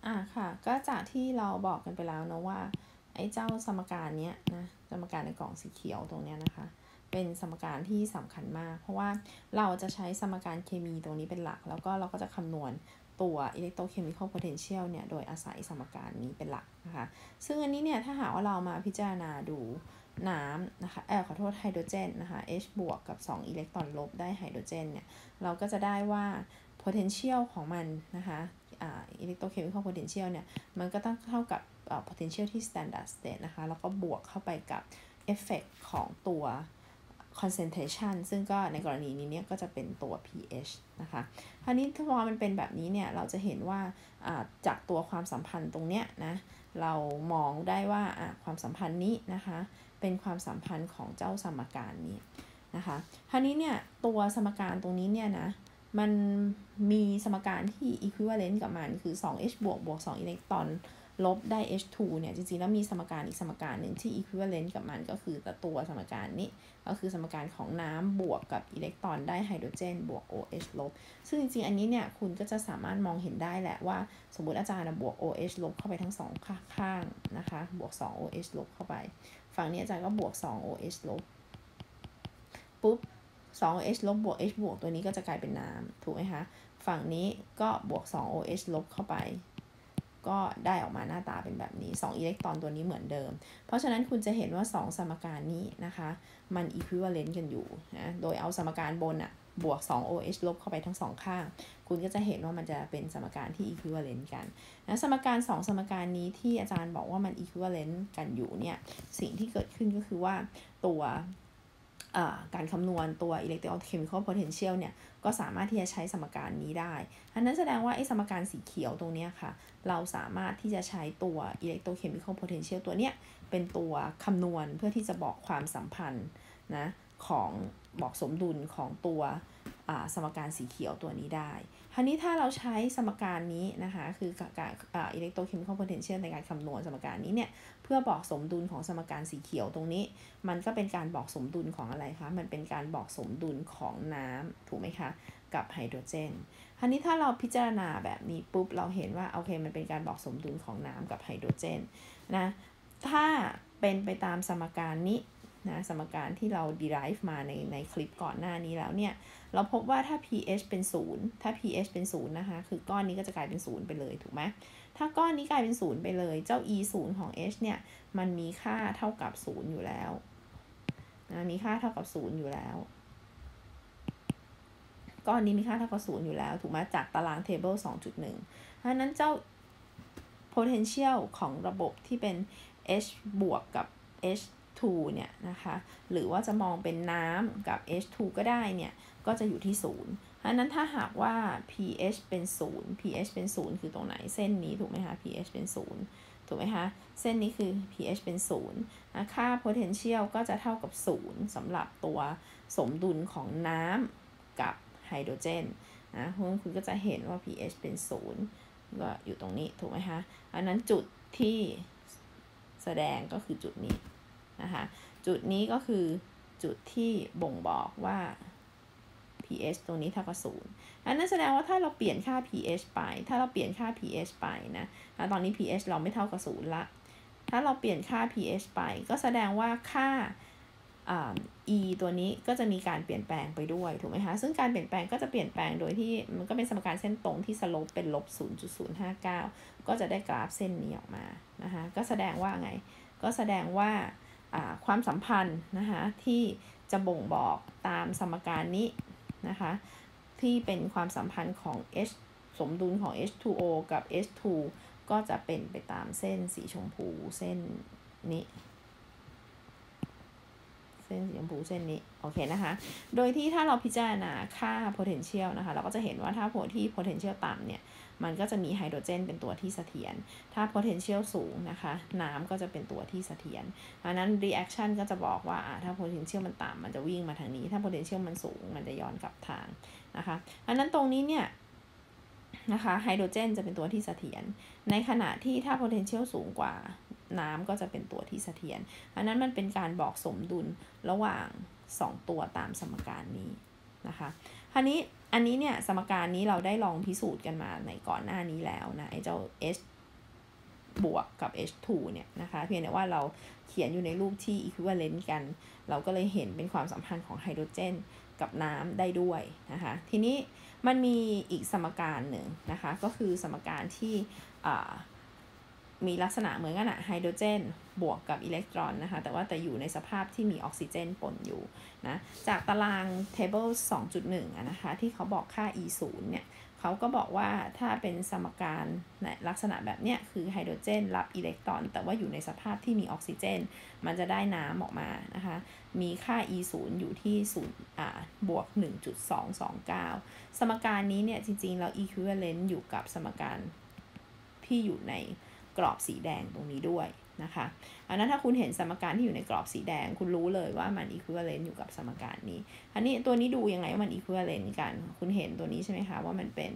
ค่ะก็จากที่เราบอกกันไปแล้วนะว่าไอ้เจ้าสมการเนี้ยนะสมการในกล่องสีเขียวตรงเนี้ยนะคะเป็นสมการที่สำคัญมากเพราะว่าเราจะใช้สมการเคมีตรงนี้เป็นหลักแล้วก็เราก็จะคำนวณตัว electrochemical potential เนี่ยโดยอาศัยสมการนี้เป็นหลักนะคะซึ่งอันนี้เนี่ยถ้าหากว่าเรามาพิจารณาดูน้ำนะคะขอโทษไฮโดรเจนนะคะ H บวกกับ2อิเล็กตรอนลบได้ไฮโดรเจนเนี่ยเราก็จะได้ว่า potential ของมันนะคะelectrochemical potential เนี่ยมันก็ต้องเท่ากับpotential ที่ standard state นะคะแล้วก็บวกเข้าไปกับ effect ของตัว concentration ซึ่งก็ในกรณีนี้เนี่ยก็จะเป็นตัว pH นะคะคราวนี้ถ้าพอมันเป็นแบบนี้เนี่ยเราจะเห็นว่าจากตัวความสัมพันธ์ตรงเนี้ยนะเรามองได้ว่าความสัมพันธ์นี้นะคะเป็นความสัมพันธ์ของเจ้าสมการนี้นะคะคราวนี้เนี่ยตัวสมการตรงนี้เนี่ยนะมันมีสมการที่ equivalent กับมันคือ 2H บวกบวก2อิเล็กตรอนลบได้ H2 เนี่ยจริงๆแล้วมีสมการอีกสมการหนึ่งที่ equivalent กับมันก็คือตัวสมการนี้ก็คือสมการของน้ำบวกกับอิเล็กตรอนได้ไฮโดรเจนบวก OH ลบซึ่งจริงๆอันนี้เนี่ยคุณก็จะสามารถมองเห็นได้แหละว่าสมมติอาจารย์บวก OH ลบเข้าไปทั้ง2ข้างนะคะบวก2 OH ลบเข้าไปฝั่งนี้อาจารย์ก็บวก2 OH ลบปุ๊บ2H ลบบวก H บวกตัวนี้ก็จะกลายเป็นน้ำถูกไหมคะฝั่งนี้ก็บวก 2OH ลบเข้าไปก็ได้ออกมาหน้าตาเป็นแบบนี้2อิเล็กตรอนตัวนี้เหมือนเดิมเพราะฉะนั้นคุณจะเห็นว่า2สมการนี้นะคะมัน equivalent กันอยู่นะโดยเอาสมการบนบวก 2OH ลบเข้าไปทั้ง2ข้างคุณก็จะเห็นว่ามันจะเป็นสมการที่ equivalent กันนะสมการ2สมการนี้ที่อาจารย์บอกว่ามัน equivalent กันอยู่เนี่ยสิ่งที่เกิดขึ้นก็คือว่าตัวการคำนวณตัว electrochemical potential เนี่ยก็สามารถที่จะใช้สมการนี้ได้อันนั้นแสดงว่าไอ้สมการสีเขียวตรงนี้ค่ะเราสามารถที่จะใช้ตัว electrochemical potential ตัวเนี้ยเป็นตัวคำนวณเพื่อที่จะบอกความสัมพันธ์นะของบอกสมดุลของตัวสมการสีเขียวตัวนี้ได้คราวนี้ถ้าเราใช้สมการนี้นะคะคือการelectrochemical potential ในการคำนวณสมการนี้เนี่ยเพื่อบอกสมดุลของสมการสีเขียวตรงนี้มันก็เป็นการบอกสมดุลของอะไรคะมันเป็นการบอกสมดุลของน้ำถูกไหมคะกับไฮโดรเจนคราวนี้ถ้าเราพิจารณาแบบนี้ปุ๊บเราเห็นว่าโอเคมันเป็นการบอกสมดุลของน้ำกับไฮโดรเจนนะถ้าเป็นไปตามสมการนี้นะสมการที่เรา derive มาในคลิปก่อนหน้านี้แล้วเนี่ยเราพบว่าถ้า pH เป็น0ถ้า pH เป็น0นะคะคือก้อนนี้ก็จะกลายเป็น0ไปเลยถูกไหมถ้าก้อนนี้กลายเป็น0ไปเลยเจ้า e 0ของ H เนี่ยมันมีค่าเท่ากับ0อยู่แล้วนะมีค่าเท่ากับ0อยู่แล้วก้อนนี้มีค่าเท่ากับ0อยู่แล้วถูกไหมจากตาราง table 2.1 เพราะนั้นเจ้า potential ของระบบที่เป็น H บวกกับ H2 เนี่ยนะคะหรือว่าจะมองเป็นน้ำกับ H2 ก็ได้เนี่ยก็จะอยู่ที่0เพราะนั้นถ้าหากว่า pH เป็น0 pH เป็น0คือตรงไหนเส้นนี้ถูกไหมคะ pH เป็น0ถูกไหมคะเส้นนี้คือ pH เป็น0นะค่า potential ก็จะเท่ากับ0สำหรับตัวสมดุลของน้ำกับไฮโดรเจนนะคุณก็จะเห็นว่า pH เป็น0ก็อยู่ตรงนี้ถูกไหมคะอันนั้นจุดที่แสดงก็คือจุดนี้นะคะจุดนี้ก็คือจุดที่บ่งบอกว่า pH ตรงนี้เท่ากับ0อันนั้นแสดงว่าถ้าเราเปลี่ยนค่า pH ไปถ้าเราเปลี่ยนค่า pH ไปนะตอนนี้ pH เราไม่เท่ากับ0ละถ้าเราเปลี่ยนค่า pH ไปก็แสดงว่าค่าe ตัวนี้ก็จะมีการเปลี่ยนแปลงไปด้วยถูกไหมคะซึ่งการเปลี่ยนแปลงก็จะเปลี่ยนแปลงโดยที่มันก็เป็นสมการเส้นตรงที่สโลปเป็นลบ 0.059 ก็จะได้กราฟเส้นนี้ออกมานะคะก็แสดงว่าไงก็แสดงว่าความสัมพันธ์นะคะที่จะบ่งบอกตามสมการนี้นะคะที่เป็นความสัมพันธ์ของ H สมดุลของ H2O กับ H2 ก็จะเป็นไปตามเส้นสีชมพูเส้นนี้เส้นสีชมพูเส้นนี้โอเคนะคะโดยที่ถ้าเราพิจารณาค่า potential นะคะเราก็จะเห็นว่าถ้าที่ potential ต่ำเนี่ยมันก็จะมีไฮโดรเจนเป็นตัวที่เสถียรถ้า potential สูงนะคะน้ำก็จะเป็นตัวที่เสถียรอันนั้น reaction ก็จะบอกว่าถ้า potential มันต่ำมันจะวิ่งมาทางนี้ถ้า potential มันสูงมันจะย้อนกลับทางนะคะอันนั้นตรงนี้เนี่ยนะคะไฮโดรเจนจะเป็นตัวที่เสถียรในขณะที่ถ้า potential สูงกว่าน้ำก็จะเป็นตัวที่เสถียรอันนั้นมันเป็นการบอกสมดุลระหว่าง2ตัวตามสมการนี้นะคะคราวนี้อันนี้เนี่ยสมการนี้เราได้ลองพิสูจน์กันมาในก่อนหน้านี้แล้วนะไอ้เจ้าบวกกับ H2 เนี่ยนะคะเพียงแต่ว่าเราเขียนอยู่ในรูปที่ equivalent กันเราก็เลยเห็นเป็นความสัมพันธ์ของไฮโดรเจนกับน้ำได้ด้วยนะคะทีนี้มันมีอีกสมการหนึ่งนะคะก็คือสมการที่มีลักษณะเหมือนกันอะไฮโดรเจนบวกกับอิเล็กตรอนนะคะแต่อยู่ในสภาพที่มีออกซิเจนปนอยู่นะจากตาราง table 2.1 นะคะที่เขาบอกค่า E0 เนี่ยเขาก็บอกว่าถ้าเป็นสมการในลักษณะแบบเนี้ยคือไฮโดรเจนรับอิเล็กตรอนแต่ว่าอยู่ในสภาพที่มีออกซิเจนมันจะได้น้ำออกมานะคะมีค่า E0 อยู่ที่บวก 1.229 สมการนี้เนี่ยจริงๆแล้ว equivalent อยู่กับสมการที่อยู่ในกรอบสีแดงตรงนี้ด้วยนะคะอันนั้นถ้าคุณเห็นสมการที่อยู่ในกรอบสีแดงคุณรู้เลยว่ามัน equivalent อยู่กับสมการนี้อันนี้ตัวนี้ดูยังไงว่ามัน equivalent กันคุณเห็นตัวนี้ใช่ไหมคะว่ามันเป็น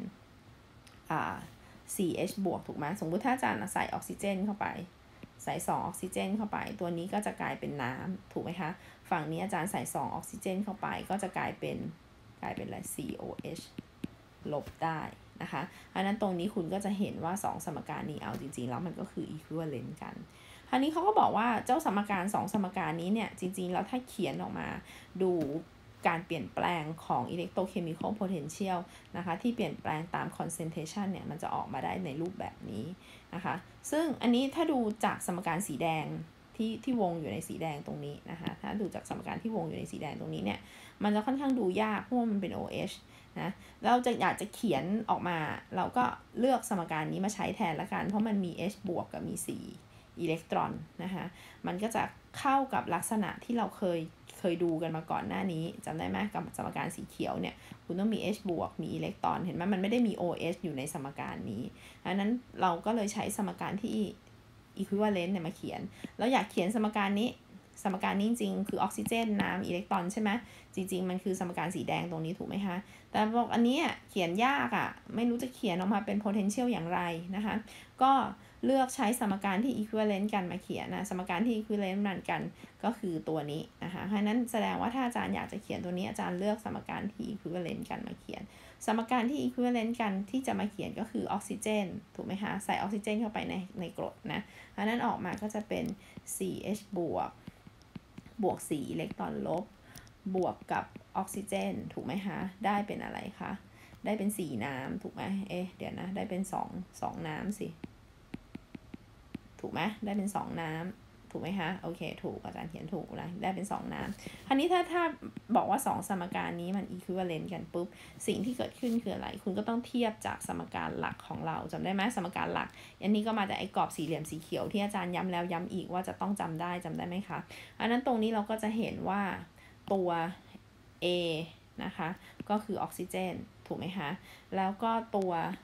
4H บวกถูกไหมสมมุติถ้าอาจารย์ใส่ออกซิเจนเข้าไปใส่2ออกซิเจนเข้าไปตัวนี้ก็จะกลายเป็นน้ำถูกไหมคะฝั่งนี้อาจารย์ใส่2ออกซิเจนเข้าไปก็จะกลายเป็นอะไร COH ลบได้นะคะอันนั้นตรงนี้คุณก็จะเห็นว่า2สมการนี้เอาจริงๆแล้วมันก็คือ equivalent กันคราวนี้เขาก็บอกว่าเจ้าสมการ2สมการนี้เนี่ยจริงๆแล้วถ้าเขียนออกมาดูการเปลี่ยนแปลงของ electrochemical potential นะคะที่เปลี่ยนแปลงตาม concentration เนี่ยมันจะออกมาได้ในรูปแบบนี้นะคะซึ่งอันนี้ถ้าดูจากสมการสีแดงที่วงอยู่ในสีแดงตรงนี้นะคะถ้าดูจากสมการที่วงอยู่ในสีแดงตรงนี้เนี่ยมันจะค่อนข้างดูยากเพราะว่ามันเป็น OH นะเราจะอยากจะเขียนออกมาเราก็เลือกสมการนี้มาใช้แทนละกันเพราะมันมี H บวกกับมี4อิเล็กตรอนนะคะมันก็จะเข้ากับลักษณะที่เราเคยดูกันมาก่อนหน้านี้จำได้ไหมกับสมการสีเขียวเนี่ยคุณต้องมี H บวกมีอิเล็กตรอนเห็นไหมมันไม่ได้มี OH อยู่ในสมการนี้ดังนั้นเราก็เลยใช้สมการที่ equivalent เนี่ยมาเขียนเราอยากเขียนสมการนี้จริงๆคือออกซิเจนน้ำอิเล็กตรอนใช่ไหมจริงๆมันคือสมการสีแดงตรงนี้ถูกไหมคะแต่บอกอันนี้เขียนยากไม่รู้จะเขียนออกมาเป็น potential อย่างไรนะคะก็เลือกใช้สมการที่ equivalent กันมาเขียนนะสมการที่ equivalent กันก็คือตัวนี้นะคะเพราะนั้นแสดงว่าถ้าอาจารย์อยากจะเขียนตัวนี้อาจารย์เลือกสมการที่ equivalent กันมาเขียนสมการที่ equivalent กันที่จะมาเขียนก็คือออกซิเจนถูกไหมคะใส่ออกซิเจนเข้าไปในกรดนะเพราะนั้นออกมาก็จะเป็น 4H บวก4อิเล็กตรอนลบบวกกับออกซิเจนถูกไหมคะได้เป็นอะไรคะได้เป็น4น้ำถูกไหมเดี๋ยวนะได้เป็น2น้ำสิถูกไหมได้เป็น2น้ำถูกไหมคะโอเคถูกอาจารย์เขียนถูกนะได้เป็น2น้ำคราวนี้ถ้าบอกว่า2สมการนี้มัน equivalent กันปุ๊บสิ่งที่เกิดขึ้นคืออะไรคุณก็ต้องเทียบจากสมการหลักของเราจำได้ไหมสมการหลักอันนี้ก็มาจากไอ้กรอบสี่เหลี่ยมสีเขียวที่อาจารย์ย้ำแล้วย้ำอีกว่าจะต้องจำได้ไหมคะอันนั้นตรงนี้เราก็จะเห็นว่าตัว A นะคะก็คือออกซิเจนถูกไหมคะแล้วก็ตัว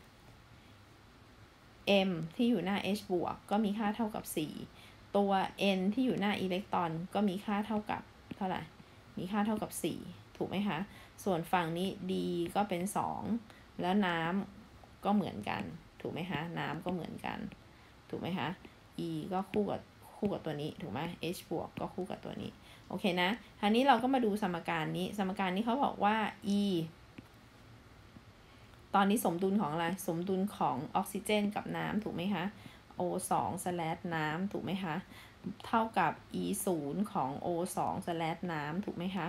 M ที่อยู่หน้า H บวกก็มีค่าเท่ากับ4ตัว N ที่อยู่หน้าอิเล็กตรอนก็มีค่าเท่ากับเท่าไหร่มีค่าเท่ากับ4ถูกไหมคะส่วนฝั่งนี้ D ก็เป็น2แล้วน้ำก็เหมือนกันถูกไหมคะน้ำก็เหมือนกันถูกไหมคะ E ก็คู่กับตัวนี้ถูกไหม H บวกก็คู่กับตัวนี้โอเคนะคราวนี้เราก็มาดูสมการนี้เขาบอกว่า E ตอนนี้สมดุลของอะไรสมดุลของออกซิเจนกับน้ำถูกไหมคะ O2 น้ำถูกไหมคะเท่ากับ E0 ของ O2 น้ำถูกไหมคะ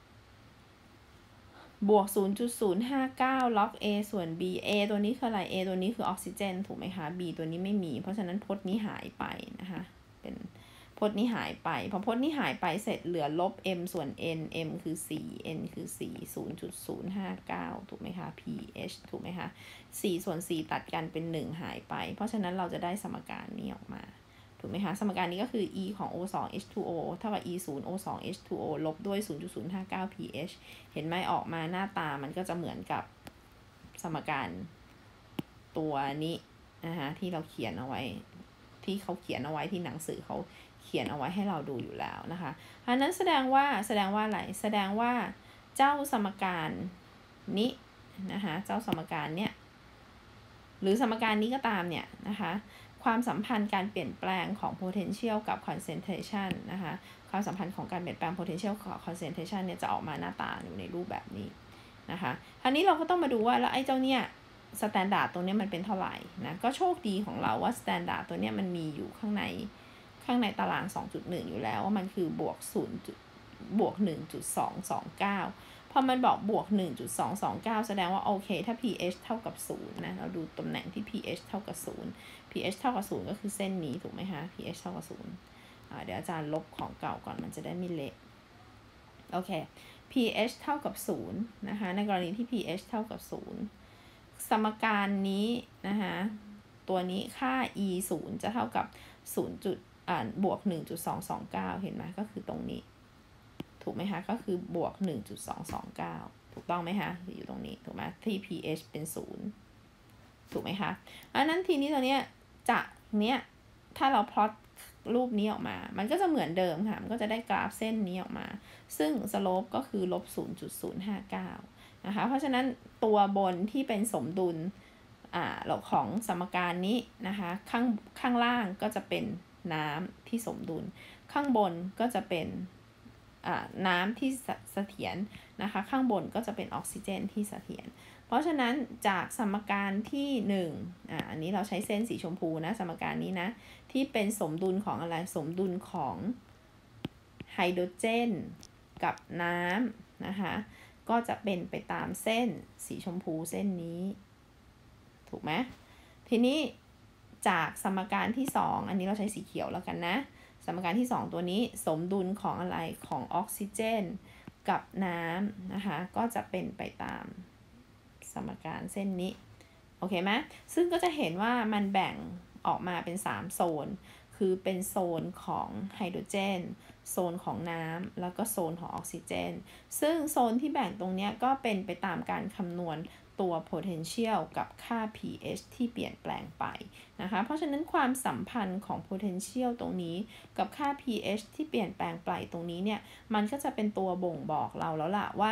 บวก 0.059 log A ส่วน B A ตัวนี้คืออะไร A ตัวนี้คือออกซิเจนถูกไหมคะ B ตัวนี้ไม่มีเพราะฉะนั้นพจน์นี้หายไปนะคะเป็นพจน์นี้หายไปพอพจน์นี้หายไปเสร็จเหลือลบ m ส่วน n m คือ4 n คือ4 0.059 ถูกไหมคะ pH ถูกไหมคะ4ส่วน4ตัดกันเป็น1หายไปเพราะฉะนั้นเราจะได้สมการนี้ออกมาถูกไหมคะสมการนี้ก็คือ e ของ O2 H2O เท่ากับ e 0 O2 H2O ลบด้วย 0.059 pH เห็นไหมออกมาหน้าตามันก็จะเหมือนกับสมการตัวนี้นะคะที่เราเขียนเอาไว้ที่เขาเขียนเอาไว้ที่หนังสือเขาเขียนเอาไว้ให้เราดูอยู่แล้วนะคะอันนั้นแสดงว่าอะไรแสดงว่าเจ้าสมการนี้นะคะเจ้าสมการเนี้ยหรือสมการนี้ก็ตามเนี่ยนะคะความสัมพันธ์การเปลี่ยนแปลงของ potential กับ concentration นะคะความสัมพันธ์ของการเปลี่ยนแปลง potential กับ concentration เนี่ยจะออกมาหน้าตาอยู่ในรูปแบบนี้นะคะคราวนี้เราก็ต้องมาดูว่าแล้วไอ้เจ้าเนี่ยสแตนดาร์ดตรงนี้มันเป็นเท่าไหร่นะก็โชคดีของเราว่าสแตนดาร์ดตัวนี้มันมีอยู่ข้างในตาราง 2.1 อยู่แล้วว่ามันคือบวก1.229 พอมันบอกบวก 1.229 แสดงว่าโอเคถ้า pH เท่ากับ0นะเราดูตำแหน่งที่ pH เท่ากับ0 pH เท่ากับ0ก็คือเส้นนี้ถูกไหมคะ pH เท่ากับ0เดี๋ยวอาจารย์ลบของเก่าก่อนมันจะได้ไม่เละโอเค pH เท่ากับ0นะคะในกรณีที่ pH เท่ากับ0สมการนี้นะคะตัวนี้ค่า e 0จะเท่ากับบวก 1.229 เห็นไหมก็คือตรงนี้ถูกไหมคะก็คือบวก 1.229 ถูกต้องไหมคะอยู่ตรงนี้ถูกไหมที่ pH เป็น0ถูกไหมคะอันนั้นทีนี้ตัวเนี้ยจากเนี้ยถ้าเราพลอตรูปนี้ออกมามันก็จะเหมือนเดิมค่ะมันก็จะได้กราฟเส้นนี้ออกมาซึ่งสโลปก็คือลบ 0.059 นะคะเพราะฉะนั้นตัวบนที่เป็นสมดุลของสมการนี้นะคะข้างล่างก็จะเป็นน้ำที่สมดุลข้างบนก็จะเป็นน้ำที่เสถียรนะคะข้างบนก็จะเป็นออกซิเจนที่เสถียรเพราะฉะนั้นจากสมการที่1อันนี้เราใช้เส้นสีชมพูนะสมการนี้นะที่เป็นสมดุลของอะไรสมดุลของไฮโดรเจนกับน้ำนะคะก็จะเป็นไปตามเส้นสีชมพูเส้นนี้ถูกไหมทีนี้จากสมการที่2อันนี้เราใช้สีเขียวแล้วกันนะสมการที่2ตัวนี้สมดุลของอะไรของออกซิเจนกับน้ำนะคะก็จะเป็นไปตามสมการเส้นนี้โอเคไหมซึ่งก็จะเห็นว่ามันแบ่งออกมาเป็น3โซนคือเป็นโซนของไฮโดรเจนโซนของน้ำแล้วก็โซนของออกซิเจนซึ่งโซนที่แบ่งตรงนี้ก็เป็นไปตามการคำนวณตัว potential กับค่า pH ที่เปลี่ยนแปลงไปนะคะเพราะฉะนั้นความสัมพันธ์ของ potential ตรงนี้กับค่า pH ที่เปลี่ยนแปลงไปตรงนี้เนี่ยมันก็จะเป็นตัวบ่งบอกเราแล้วล่ะว่า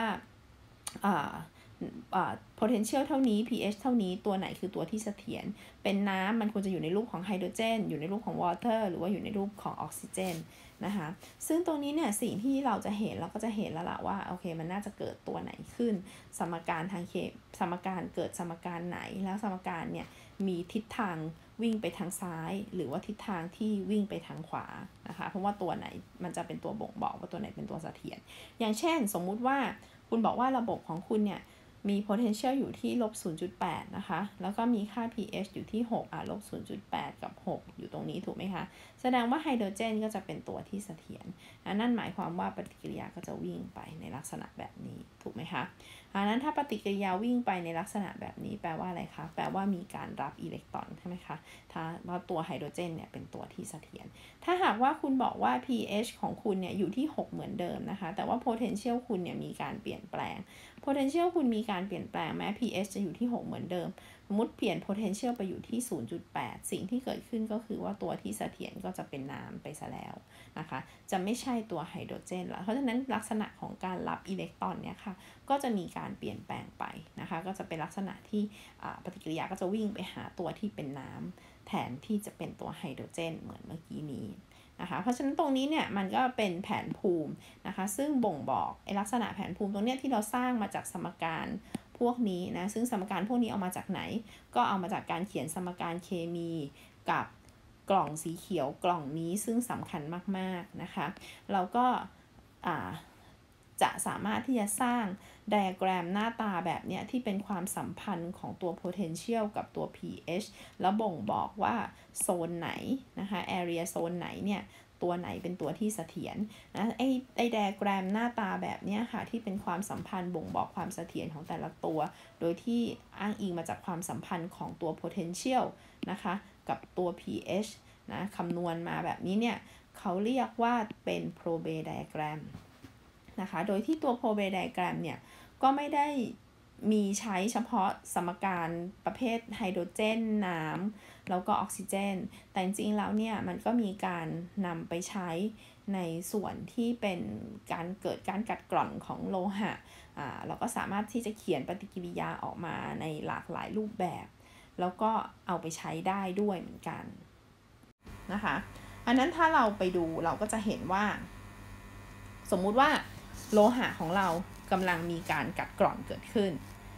potential เท่านี้ pH เท่านี้ตัวไหนคือตัวที่เสถียรเป็นน้ำมันควรจะอยู่ในรูปของไฮโดรเจนอยู่ในรูปของ water หรือว่าอยู่ในรูปของออกซิเจนนะคะซึ่งตรงนี้เนี่ยสิ่งที่เราจะเห็นเราก็จะเห็นแล้วล่ะว่าโอเคมันน่าจะเกิดตัวไหนขึ้นสมการทางสมการเกิดสมการไหนแล้วสมการเนี่ยมีทิศทางวิ่งไปทางซ้ายหรือว่าทิศทางที่วิ่งไปทางขวานะคะเพราะว่าตัวไหนมันจะเป็นตัวบ่งบอกว่าตัวไหนเป็นตัวเสถียรอย่างเช่นสมมุติว่าคุณบอกว่าระบบของคุณเนี่ยมี potential อยู่ที่ลบ 0.8 นะคะแล้วก็มีค่า pH อยู่ที่6ลบ 0.8 กับ6อยู่ตรงนี้ถูกไหมคะแสดงว่าไฮโดรเจนก็จะเป็นตัวที่เสถียรนั่นหมายความว่าปฏิกิริยาก็จะวิ่งไปในลักษณะแบบนี้ถูกไหมคะนั้นถ้าปฏิกิริยาวิ่งไปในลักษณะแบบนี้แปลว่าอะไรคะแปลว่ามีการรับอิเล็กตรอนใช่ไหมคะเพราะตัวไฮโดรเจนเนี่ยเป็นตัวที่เสถียรถ้าหากว่าคุณบอกว่า pH ของคุณเนี่ยอยู่ที่6เหมือนเดิมนะคะแต่ว่า potential คุณเนี่ยมีการเปลี่ยนแปลง potential คุณมีการเปลี่ยนแปลงแม้ pH จะอยู่ที่6เหมือนเดิมสมมติเปลี่ยน potential ไปอยู่ที่ 0.8 สิ่งที่เกิดขึ้นก็คือว่าตัวที่เสถียรก็จะเป็นน้ำไปซะแล้วนะคะจะไม่ใช่ตัวไฮโดรเจนแล้วเพราะฉะนั้นลักษณะของการรับอิเล็กตรอนเนี่ยค่ะก็จะมีการเปลี่ยนแปลงไปนะคะก็จะเป็นลักษณะที่ปฏิกิริยาก็จะวิ่งไปหาตัวที่เป็นน้ำแทนที่จะเป็นตัวไฮโดรเจนเหมือนเมื่อกี้นี้นะคะเพราะฉะนั้นตรงนี้เนี่ยมันก็เป็นแผนภูมินะคะซึ่งบ่งบอกลักษณะแผนภูมิตรงเนี้ยที่เราสร้างมาจากสมการพวกนี้นะซึ่งสมการพวกนี้เอามาจากไหนก็เอามาจากการเขียนสมการเคมีกับกล่องสีเขียวกล่องนี้ซึ่งสำคัญมากๆนะคะเราก็จะสามารถที่จะสร้างไดอะแกรมหน้าตาแบบเนี้ยที่เป็นความสัมพันธ์ของตัว potential กับตัว pH แล้วบ่งบอกว่าโซนไหนนะคะ area โซนไหนเนี่ยตัวไหนเป็นตัวที่เสถียรนะไอไดอะแกรมหน้าตาแบบนี้ค่ะที่เป็นความสัมพันธ์บ่งบอกความเสถียรของแต่ละตัวโดยที่อ้างอิงมาจากความสัมพันธ์ของตัว potential นะคะกับตัว pH นะคำนวณมาแบบนี้เนี่ยเขาเรียกว่าเป็น Probet diagram นะคะโดยที่ตัว Probet diagram เนี่ยก็ไม่ได้มีใช้เฉพาะสมการประเภทไฮโดรเจนน้ำแล้วก็ออกซิเจนแต่จริงๆแล้วเนี่ยมันก็มีการนำไปใช้ในส่วนที่เป็นการเกิดการกัดกร่อนของโลหะเราก็สามารถที่จะเขียนปฏิกิริยาออกมาในหลากหลายรูปแบบแล้วก็เอาไปใช้ได้ด้วยเหมือนกันนะคะอันนั้นถ้าเราไปดูเราก็จะเห็นว่าสมมุติว่าโลหะของเรากำลังมีการกัดกร่อนเกิดขึ้น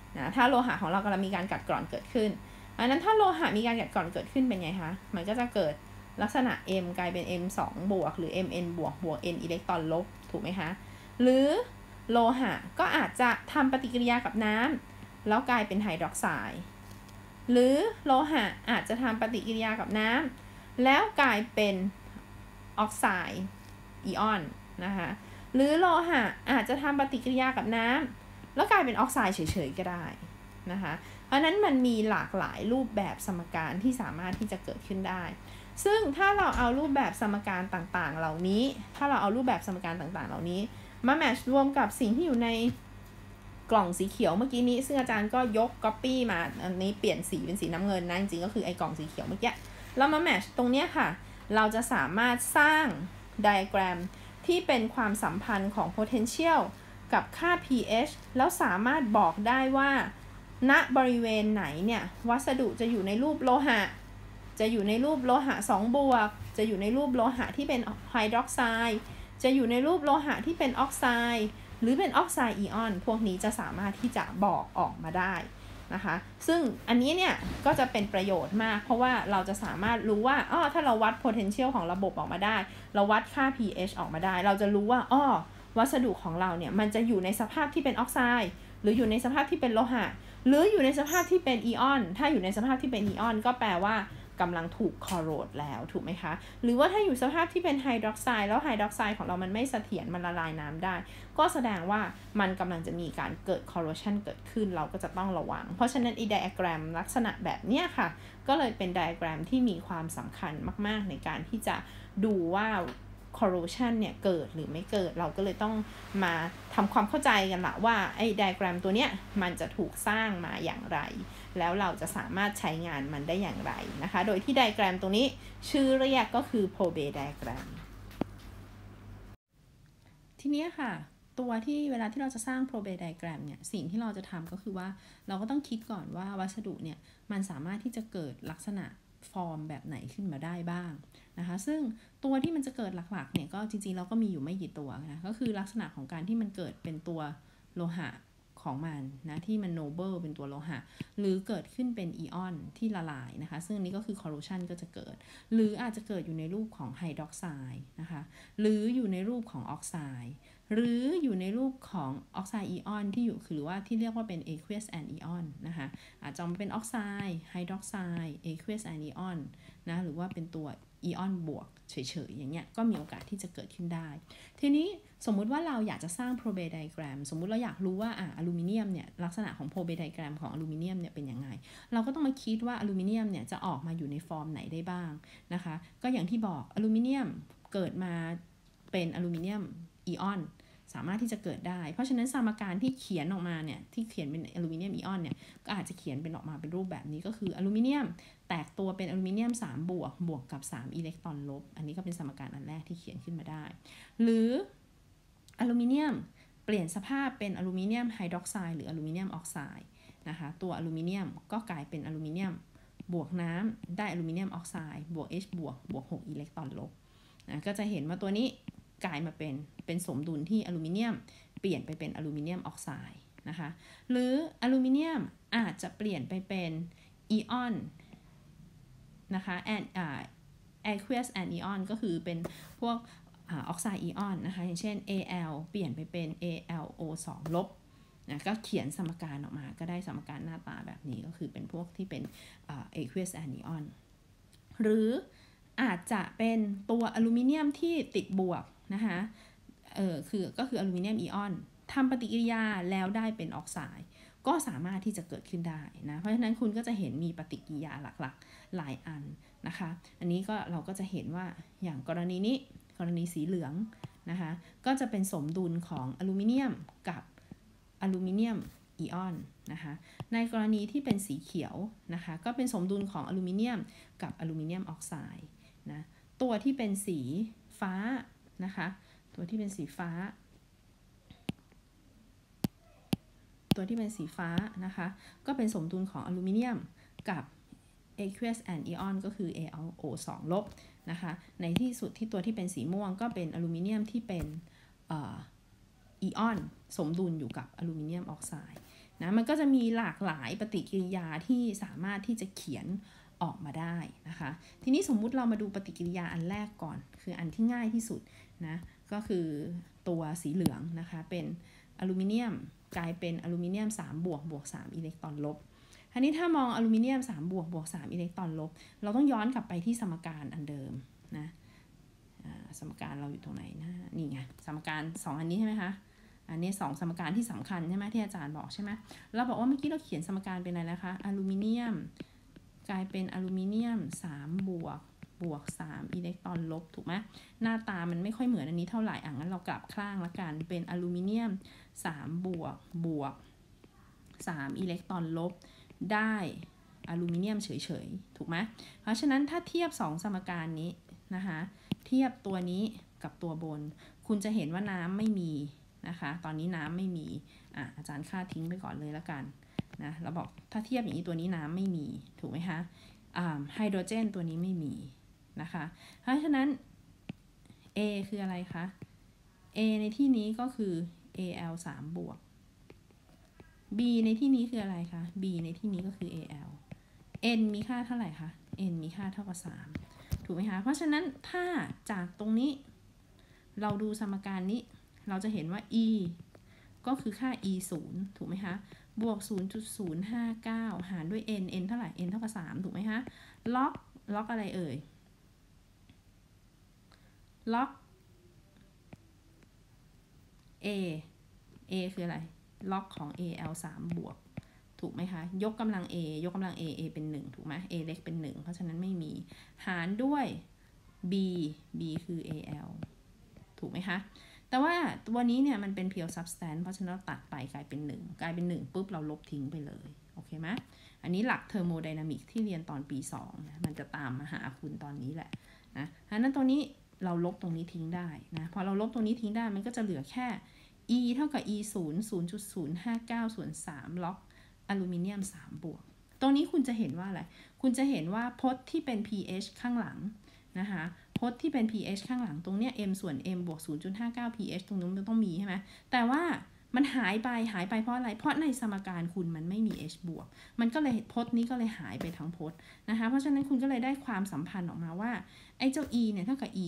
นะถ้าโลหะของเรากำลังมีการกัดกร่อนเกิดขึ้นอันนั้นถ้าโลหะมีการกัดกร่อนเกิดขึ้นเป็นไงคะมันก็จะเกิดลักษณะ M กลายเป็น M2 บวกหรือ Mn บวกบวก N อิเล็กตรอนลบถูกไหมคะหรือโลหะก็อาจจะทำปฏิกิริยากับน้ำแล้วกลายเป็นไฮดรอกไซด์หรือโลหะอาจจะทำปฏิกิริยากับน้ำแล้วกลายเป็นออกไซด์อิออนนะคะหรือโลหะอาจจะทำปฏิกิริยากับน้ำแล้วกลายเป็นออกไซด์เฉยๆก็ได้นะคะเพราะนั้นมันมีหลากหลายรูปแบบสมการที่สามารถที่จะเกิดขึ้นได้ซึ่งถ้าเราเอารูปแบบสมการต่างๆเหล่านี้มาแมทช์รวมกับสิ่งที่อยู่ในกล่องสีเขียวเมื่อกี้นี้ซึ่งอาจารย์ก็ยก copy มาอันนี้เปลี่ยนสีเป็นสีน้ำเงินนะจริงๆก็คือไอ้กล่องสีเขียวเมื่อกี้แล้วมาแมทช์ตรงนี้ค่ะเราจะสามารถสร้างไดอะแกรมที่เป็นความสัมพันธ์ของ potential กับค่า pH แล้วสามารถบอกได้ว่าณบริเวณไหนเนี่ยวัสดุจะอยู่ในรูปโลหะจะอยู่ในรูปโลหะ2บวกจะอยู่ในรูปโลหะที่เป็นไฮดรอกไซด์จะอยู่ในรูปโลหะที่เป็นออกไซด์หรือเป็นออกไซด์อิออนพวกนี้จะสามารถที่จะบอกออกมาได้นะคะซึ่งอันนี้เนี่ยก็จะเป็นประโยชน์มากเพราะว่าเราจะสามารถรู้ว่าถ้าเราวัด potential ของระบบออกมาได้เราวัดค่า pH ออกมาได้เราจะรู้ว่าวัสดุของเราเนี่ยมันจะอยู่ในสภาพที่เป็นออกไซด์หรืออยู่ในสภาพที่เป็นโลหะหรืออยู่ในสภาพที่เป็นอิออนถ้าอยู่ในสภาพที่เป็นอิออนก็แปลว่ากำลังถูกคอโรดแล้วถูกไหมคะหรือว่าถ้าอยู่สภาพที่เป็นไฮดรอกไซด์แล้วไฮดรอกไซด์ของเรามันไม่เสถียรมันละลายน้ำได้ก็แสดงว่ามันกำลังจะมีการเกิดคอโรชันเกิดขึ้นเราก็จะต้องระวังเพราะฉะนั้นไดอะแกรมลักษณะแบบนี้ค่ะก็เลยเป็นไดอะแกรมที่มีความสำคัญมากๆในการที่จะดูว่าcorrosion เนี่ยเกิดหรือไม่เกิดเราก็เลยต้องมาทำความเข้าใจกันละว่าไอ้ไดอะแกรมตัวเนี้ยมันจะถูกสร้างมาอย่างไรแล้วเราจะสามารถใช้งานมันได้อย่างไรนะคะโดยที่ไดอะแกรมตรงนี้ชื่อเรียกก็คือ Probet diagram ทีนี้ค่ะตัวที่เวลาที่เราจะสร้าง Probet diagram เนี่ยสิ่งที่เราจะทำก็คือว่าเราก็ต้องคิดก่อนว่าวัสดุเนี่ยมันสามารถที่จะเกิดลักษณะฟอร์มแบบไหนขึ้นมาได้บ้างนะคะซึ่งตัวที่มันจะเกิดหลักๆเนี่ยก็จริงๆเราก็มีอยู่ไม่กี่ตัวนะก็คือลักษณะของการที่มันเกิดเป็นตัวโลหะของมันนะที่มันโนเบิลเป็นตัวโลหะหรือเกิดขึ้นเป็นอีออนที่ละลายนะคะซึ่งนี้ก็คือ corrosion ก็จะเกิดหรืออาจจะเกิดอยู่ในรูปของไฮดรอกไซด์นะคะหรืออยู่ในรูปของออกไซด์หรืออยู่ในรูปของออกไซด์อีออนที่อยู่หรือว่าที่เรียกว่าเป็น aqueous anion นะคะอาจจะเป็นออกไซด์ไฮดรอกไซด์ aqueous anion นะหรือว่าเป็นตัวอีออนบวกเฉยๆอย่างเงี้ยก็มีโอกาสที่จะเกิดขึ้นได้ทีนี้สมมุติว่าเราอยากจะสร้าง Probet diagram สมมุติเราอยากรู้ว่าอลูมิเนียมเนี่ยลักษณะของ Probet diagram ของอลูมิเนียมเนี่ยเป็นยังไงเราก็ต้องมาคิดว่าอลูมิเนียมเนี่ยจะออกมาอยู่ในฟอร์มไหนได้บ้างนะคะก็อย่างที่บอกอลูมิเนียมเกิดมาเป็นอลูมิเนียมอีออนสามารถที่จะเกิดได้เพราะฉะนั้นสมการที่เขียนออกมาเนี่ยที่เขียนเป็นอลูมิเนียมอีออนเนี่ยก็อาจจะเขียนเป็นออกมาเป็นรูปแบบนี้ก็คืออลูมิเนียมแตกตัวเป็นอลูมิเนียม3บวกบวกกับ3อิเล็กตรอนลบอันนี้ก็เป็นสมการอันแรกที่เขียนขึ้นมาได้หรืออลูมิเนียมเปลี่ยนสภาพเป็นอลูมิเนียมไฮดรอกไซด์หรืออลูมิเนียมออกไซด์นะคะตัวอลูมิเนียมก็กลายเป็นอลูมิเนียมบวกน้ำได้อลูมิเนียมออกไซด์บวก H บวกบวก6อิเล็กตรอนลบนะก็จะเห็นว่าตัวนี้กลายมาเป็นสมดุลที่อลูมิเนียมเปลี่ยนไปเป็นอลูมิเนียมออกไซด์นะคะหรืออลูมิเนียมอาจจะเปลี่ยนไปเป็นอีออนนะคะaqueous anion ก็คือเป็นพวกออกไซด์อีออนนะคะอย่างเช่น Al เปลี่ยนไปเป็น AlO2 ลบนะก็เขียนสมการออกมาก็ได้สมการหน้าตาแบบนี้ก็คือเป็นพวกที่เป็นaqueous anion หรืออาจจะเป็นตัวอลูมิเนียมที่ติดบวกนะคะก็คืออลูมิเนียมอีออนทำปฏิกิริยาแล้วได้เป็นออกไซด์ก็สามารถที่จะเกิดขึ้นได้นะเพราะฉะนั้นคุณก็จะเห็นมีปฏิกิริยาหลักๆหลายอันนะคะอันนี้ก็เราก็จะเห็นว่าอย่างกรณีนี้กรณีสีเหลืองนะคะก็จะเป็นสมดุลของอลูมิเนียมกับอลูมิเนียมอีออนนะคะในกรณีที่เป็นสีเขียวนะคะก็เป็นสมดุลของอลูมิเนียมกับอลูมิเนียมออกไซด์นะตัวที่เป็นสีฟ้านะคะตัวที่เป็นสีฟ้านะคะก็เป็นสมดุลของอลูมิเนียมกับ aqueous anion ก็คือ AlO2 ลบนะคะในที่สุดที่ตัวที่เป็นสีม่วงก็เป็นอลูมิเนียมที่เป็นอีออนสมดุลอยู่กับอลูมิเนียมออกไซด์นะมันก็จะมีหลากหลายปฏิกิริยาที่สามารถที่จะเขียนออกมาได้นะคะทีนี้สมมุติเรามาดูปฏิกิริยาอันแรกก่อนคืออันที่ง่ายที่สุดนะก็คือตัวสีเหลืองนะคะเป็นอลูมิเนียมกลายเป็นอลูมิเนียม3บวกบวก3อิเล็กตรอนลบทีนี้ถ้ามองอลูมิเนียม3บวกบวก3อิเล็กตรอนลบเราต้องย้อนกลับไปที่สมการอันเดิมนะสมการเราอยู่ตรงไหนนะนี่ไงสมการ2อันนี้ใช่ไหมคะอันนี้2สมการที่สำคัญใช่ไหมที่อาจารย์บอกใช่ไหมเราบอกว่าเมื่อกี้เราเขียนสมการเป็นอะไรนะคะอลูมิเนียมกลายเป็นอลูมิเนียม3บวกบวก3อิเล็กตรอนลบถูกไหมหน้าตามันไม่ค่อยเหมือนอันนี้เท่าไหร่งั้นเรากลับข้างละกันเป็นอลูมิเนียม3บวกบวก3อิเล็กตรอนลบได้อลูมิเนียมเฉยๆถูกไหมเพราะฉะนั้นถ้าเทียบ2สมการนี้นะคะเทียบตัวนี้กับตัวบนคุณจะเห็นว่าน้ำไม่มีนะคะตอนนี้น้ำไม่มีอาจารย์ค่าทิ้งไปก่อนเลยละกันนะเราบอกถ้าเทียบอย่างนี้ตัวนี้น้ำไม่มีถูกไหมคะไฮโดรเจนตัวนี้ไม่มีนะคะเพราะฉะนั้น A คืออะไรคะ A ในที่นี้ก็คือ Al 3บวก B ในที่นี้คืออะไรคะ B ในที่นี้ก็คือ Al N มีค่าเท่าไหร่คะ N มีค่าเท่ากับ3ถูกไหมคะเพราะฉะนั้นถ้าจากตรงนี้เราดูสมการนี้เราจะเห็นว่า E ก็คือค่า E 0ถูกไหมคะบวก 0.059 หารด้วย N N เท่าไหร่ N เท่ากับ3ถูกไหมคะล็อกอะไรเอ่ยล็อก A คืออะไรล็อกของ Al 3บวกถูกไหมคะยกกำลัง A ยกกำลัง A เป็น1ถูกไหม A เล็กเป็น1เพราะฉะนั้นไม่มีหารด้วย B คือ Al ถูกไหมคะแต่ว่าตัวนี้เนี่ยมันเป็น pure substance เพราะฉะนั้นเราตัดไปกลายเป็น1กลายเป็น1ปุ๊บเราลบทิ้งไปเลยโอเคไหมอันนี้หลักเทอร์โมไดนามิกที่เรียนตอนปี2นะมันจะตามมาหาคุณตอนนี้แหละนะเพราะฉะนั้นตัวนี้เราลบตรงนี้ทิ้งได้นะพอเราลบตรงนี้ทิ้งได้มันก็จะเหลือแค่ E เท่ากับ E 0.059 ส่วน3ล็อกอลูมิเนียม3บวกตรงนี้คุณจะเห็นว่าอะไรคุณจะเห็นว่าพจน์ที่เป็น pH ข้างหลังนะคะพจน์ที่เป็น pH ข้างหลังตรงเนี้ย m ส่วน m บวก 0.59 pH ตรงนู้นมันต้องมีใช่ไหมแต่ว่ามันหายไปเพราะอะไรเพราะในสมการคุณมันไม่มี H บวกมันก็เลยพจน์นี้ก็เลยหายไปทั้งพจน์นะคะเพราะฉะนั้นคุณก็เลยได้ความสัมพันธ์ออกมาว่าไอ้เจ้า E เนี่ยเท่ากับ E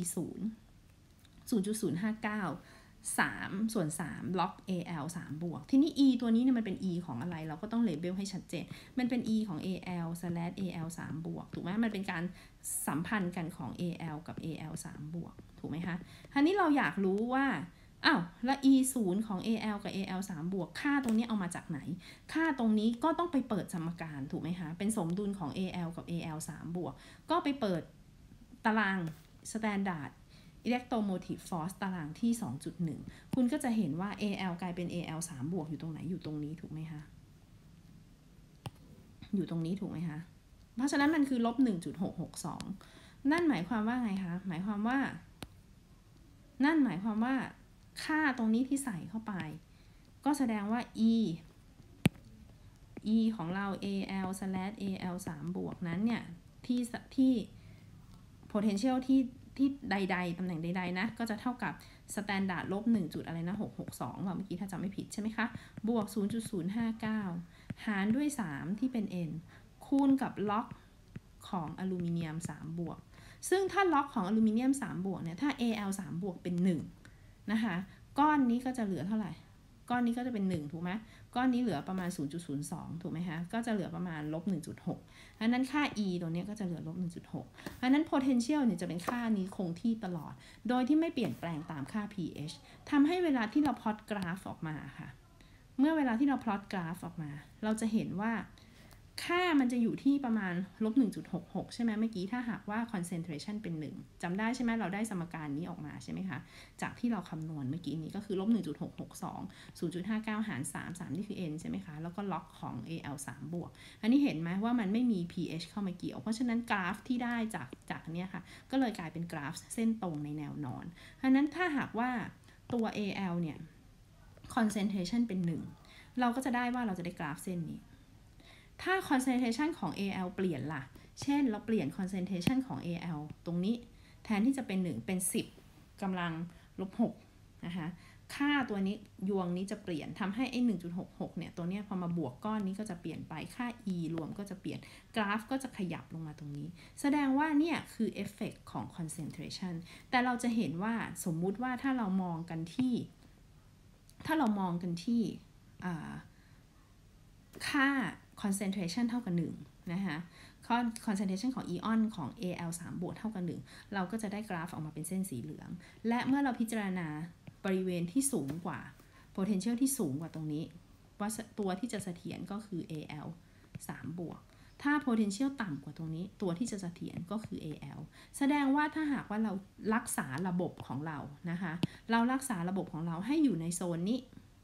0.059 3ส่วน3ล็อก Al 3บวกทีนี้ E ตัวนี้เนี่ยมันเป็น E ของอะไรเราก็ต้องเลเบลให้ชัดเจนมันเป็น E ของ Al/Al 3บวกถูกไหมมันเป็นการสัมพันธ์กันของ Al กับ Al 3บวกถูกไหมคะทีนี้เราอยากรู้ว่าแล้ว E 0ของ Al กับ Al 3บวกค่าตรงนี้เอามาจากไหนค่าตรงนี้ก็ต้องไปเปิดสมการถูกไหมคะเป็นสมดุลของ Al กับ Al 3บวกก็ไปเปิดตาราง Standard Electromotive Force ตารางที่ 2.1 คุณก็จะเห็นว่า Al กลายเป็น Al 3บวกอยู่ตรงไหนอยู่ตรงนี้ถูกไหมคะอยู่ตรงนี้ถูกไหมคะเพราะฉะนั้นมันคือลบ 1.662 นั่นหมายความว่าไงคะหมายความว่าค่าตรงนี้ที่ใส่เข้าไปก็แสดงว่า E ของเรา Al/Al 3บวกนั้นเนี่ยที่ potential ที่ใดๆตำแหน่งใดๆนะก็จะเท่ากับ standard ลบ1จุดอะไรนะ662เมื่อกี้ถ้าจำไม่ผิดใช่ไหมคะบวก 0.059 หารด้วย3ที่เป็น n คูณกับล็อกของอลูมิเนียม3บวกซึ่งถ้าล็อกของอลูมิเนียม3บวกเนี่ยถ้า Al 3บวกเป็น1นะคะก้อนนี้ก็จะเหลือเท่าไหร่ก้อนนี้ก็จะเป็น1ถูกไหมก้อนนี้เหลือประมาณ 0.02 ถูกไหมคะก็จะเหลือประมาณลบ 1.6 อันนั้นค่า E ตัวนี้ก็จะเหลือลบ 1.6 อันนั้น potential เนี่ยจะเป็นค่านี้คงที่ตลอดโดยที่ไม่เปลี่ยนแปลงตามค่า pH ทำให้เวลาที่เราพลอตกราฟออกมาค่ะเมื่อเวลาที่เราพลอตกราฟออกมาเราจะเห็นว่าค่ามันจะอยู่ที่ประมาณลบ 1.66 ใช่ไหมเมื่อกี้ถ้าหากว่า concentration เป็น1จำได้ใช่ไหมเราได้สมการนี้ออกมาใช่ไหมคะจากที่เราคำนวณเมื่อกี้นี้ก็คือลบ 1.662 0.59 หาร3นี่คือ n ใช่ไหมคะแล้วก็ล็อกของ Al 3บวกอันนี้เห็นไหมว่ามันไม่มี pH เข้ามาเกี่ยวเพราะฉะนั้นกราฟที่ได้จากเนี้ยค่ะก็เลยกลายเป็นกราฟเส้นตรงในแนวนอนเพราะนั้นถ้าหากว่าตัว Al เนี่ย concentration เป็น1เราก็จะได้ว่าเราจะได้กราฟเส้นนี้ถ้า concentration ของ Al เปลี่ยนล่ะเช่นเราเปลี่ยน concentration ของ Al ตรงนี้แทนที่จะเป็น1เป็น10กำลังลบ6นะคะค่าตัวนี้ยวงนี้จะเปลี่ยนทำให้ไอ้ 1.66 เนี่ยตัวเนี้ยพอมาบวกก้อนนี้ก็จะเปลี่ยนไปค่า e รวมก็จะเปลี่ยนกราฟก็จะขยับลงมาตรงนี้แสดงว่าเนี่ยคือเอฟเฟกต์ของ concentration แต่เราจะเห็นว่าสมมุติว่าถ้าเรามองกันที่ค่า concentration เท่ากับ1นะคะconcentration ของ ion ของ Al3 บวกเท่ากับ1เราก็จะได้กราฟออกมาเป็นเส้นสีเหลืองและเมื่อเราพิจารณาบริเวณที่สูงกว่า potential ที่สูงกว่าตรงนี้ว่าตัวที่จะเสถียรก็คือ Al3 บวกถ้า potential ต่ำกว่าตรงนี้ตัวที่จะเสถียรก็คือ Al แสดงว่าถ้าหากว่าเรารักษาระบบของเรานะคะเรารักษาระบบของเราให้อยู่ในโซนนี้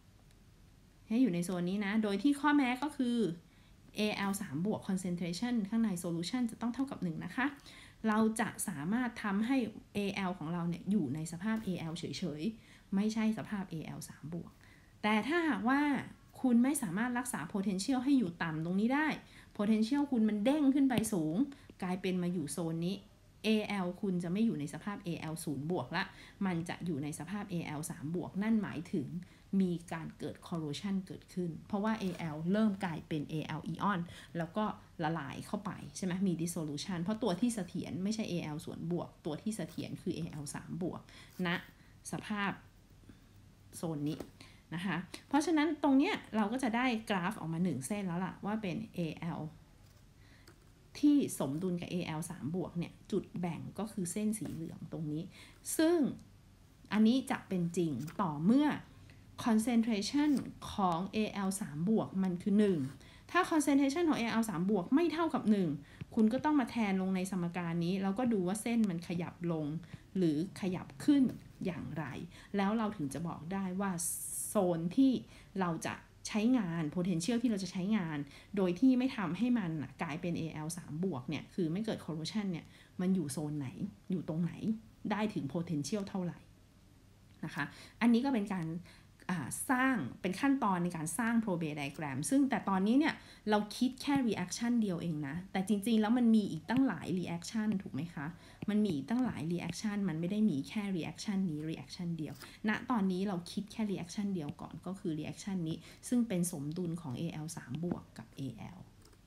นะโดยที่ข้อแม้ก็คือ Al3 บวก concentration ข้างใน solution จะต้องเท่ากับ1นะคะเราจะสามารถทำให้ Al ของเราเนี่ยอยู่ในสภาพ Al เฉยๆไม่ใช่สภาพ Al3 บวกแต่ถ้าหากว่าคุณไม่สามารถรักษา potential ให้อยู่ต่ำตรงนี้ได้ potential คุณมันเด้งขึ้นไปสูงกลายเป็นมาอยู่โซนนี้ Al คุณจะไม่อยู่ในสภาพ Al 0 บวกละมันจะอยู่ในสภาพ Al 3 บวกนั่นหมายถึงมีการเกิด corrosion เกิดขึ้นเพราะว่า Al เริ่มกลายเป็น Al ion แล้วก็ละลายเข้าไปใช่ไหมมี dissolution เพราะตัวที่เสถียรไม่ใช่ Al ส่วนบวกตัวที่เสถียรคือ Al 3 บวกณสภาพโซนนี้นะคะเพราะฉะนั้นตรงเนี้ยเราก็จะได้กราฟออกมา1เส้นแล้วล่ะว่าเป็น Al ที่สมดุลกับ Al 3 บวกเนี่ยจุดแบ่งก็คือเส้นสีเหลืองตรงนี้ซึ่งอันนี้จะเป็นจริงต่อเมื่อ concentration ของ Al 3 บวกมันคือ1ถ้า concentration ของ Al 3 บวกไม่เท่ากับ1คุณก็ต้องมาแทนลงในสมการนี้แล้วก็ดูว่าเส้นมันขยับลงหรือขยับขึ้นอย่างไรแล้วเราถึงจะบอกได้ว่าโซนที่เราจะใช้งาน potential ที่เราจะใช้งานโดยที่ไม่ทำให้มันกลายเป็น Al 3 บวกเนี่ยคือไม่เกิด corrosion เนี่ยมันอยู่โซนไหนอยู่ตรงไหนได้ถึง potential เท่าไหร่นะคะอันนี้ก็เป็นการสร้างเป็นขั้นตอนในการสร้าง Probet diagram ซึ่งแต่ตอนนี้เนี่ยเราคิดแค่ reaction เดียวเองนะแต่จริงๆแล้วมันมีอีกตั้งหลาย reaction ถูกไหมคะมันมีตั้งหลาย reaction มันไม่ได้มีแค่ reaction นี้ reaction เดียวณตอนนี้เราคิดแค่ reaction เดียวก่อนก็คือ reaction นี้ซึ่งเป็นสมดุลของ Al 3 บวกกับ Al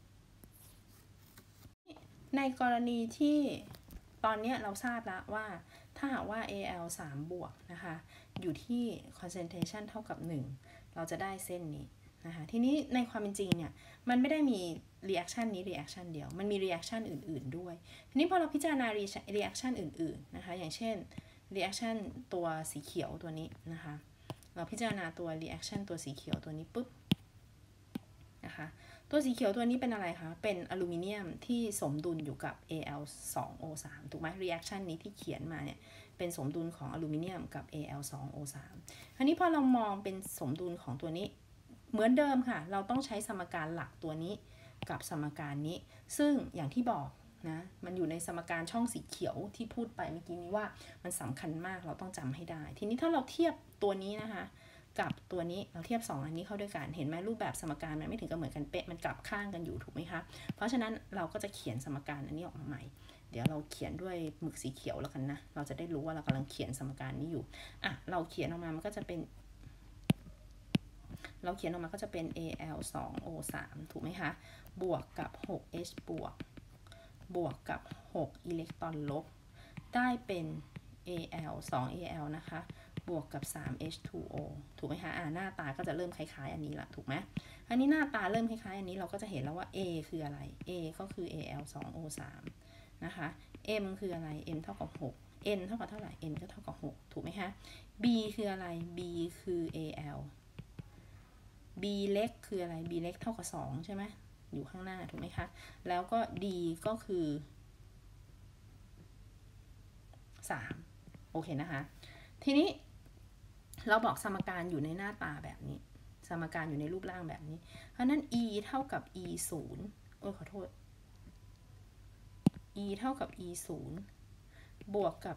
ในกรณีที่ตอนนี้เราทราบแล้วว่าถ้าหากว่า Al 3 บวกนะคะอยู่ที่ concentration เท่ากับ1เราจะได้เส้นนี้นะคะทีนี้ในความเป็นจริงเนี่ยมันไม่ได้มี reaction นี้ reaction เดียวมันมี reaction อื่นๆด้วยทีนี้พอเราพิจารณา reaction อื่นๆนะคะอย่างเช่น reaction ตัวสีเขียวตัวนี้นะคะเราพิจารณาตัว reaction ตัวสีเขียวตัวนี้ปุ๊บนะคะตัวสีเขียวตัวนี้เป็นอะไรคะเป็นอลูมิเนียมที่สมดุลอยู่กับ Al2O3 ถูกไหม reaction นี้ที่เขียนมาเนี่ยเป็นสมดุลของอลูมิเนียมกับ Al2O3 อันนี้พอเรามองเป็นสมดุลของตัวนี้เหมือนเดิมค่ะเราต้องใช้สมการหลักตัวนี้กับสมการนี้ซึ่งอย่างที่บอกนะมันอยู่ในสมการช่องสีเขียวที่พูดไปเมื่อกี้นี้ว่ามันสำคัญมากเราต้องจำให้ได้ทีนี้ถ้าเราเทียบตัวนี้นะคะกับตัวนี้เราเทียบ2อันนี้เข้าด้วยกันเห็นไหมรูปแบบสมการมันไม่ถึงกับเหมือนกันเป๊ะมันกลับข้างกันอยู่ถูกไหมคะเพราะฉะนั้นเราก็จะเขียนสมการอันนี้ออกมาใหม่เดี๋ยวเราเขียนด้วยหมึกสีเขียวแล้วกันนะเราจะได้รู้ว่าเรากำลังเขียนสมการนี้อยู่เราเขียนออกมามันก็จะเป็นAl2O3 ถูกไหมคะบวกกับ 6H บวกกับ 6 อิเล็กตรอนลบได้เป็น Al 2Al นะคะบวกกับ 3H2O ถูกไหมคะหน้าตาก็จะเริ่มคล้ายๆอันนี้ละถูกไหมอันนี้หน้าตาเริ่มคล้ายๆอันนี้เราก็จะเห็นแล้วว่า A คืออะไร A ก็คือ Al2O3 นะคะ M คืออะไร M เท่ากับ 6 N เท่ากับเท่าไหร่ N ก็เท่ากับ 6 ถูกไหมคะ B คืออะไร B คือ Al B เล็กคืออะไร B เล็กเท่ากับ2ใช่ไหมอยู่ข้างหน้าถูกไหมคะแล้วก็ D ก็คือ3โอเคนะคะทีนี้เราบอกสมการอยู่ในหน้าตาแบบนี้สมการอยู่ในรูปร่างแบบนี้เพราะนั้น E เท่ากับ E 0ขอโทษ E เท่ากับ E 0บวกกับ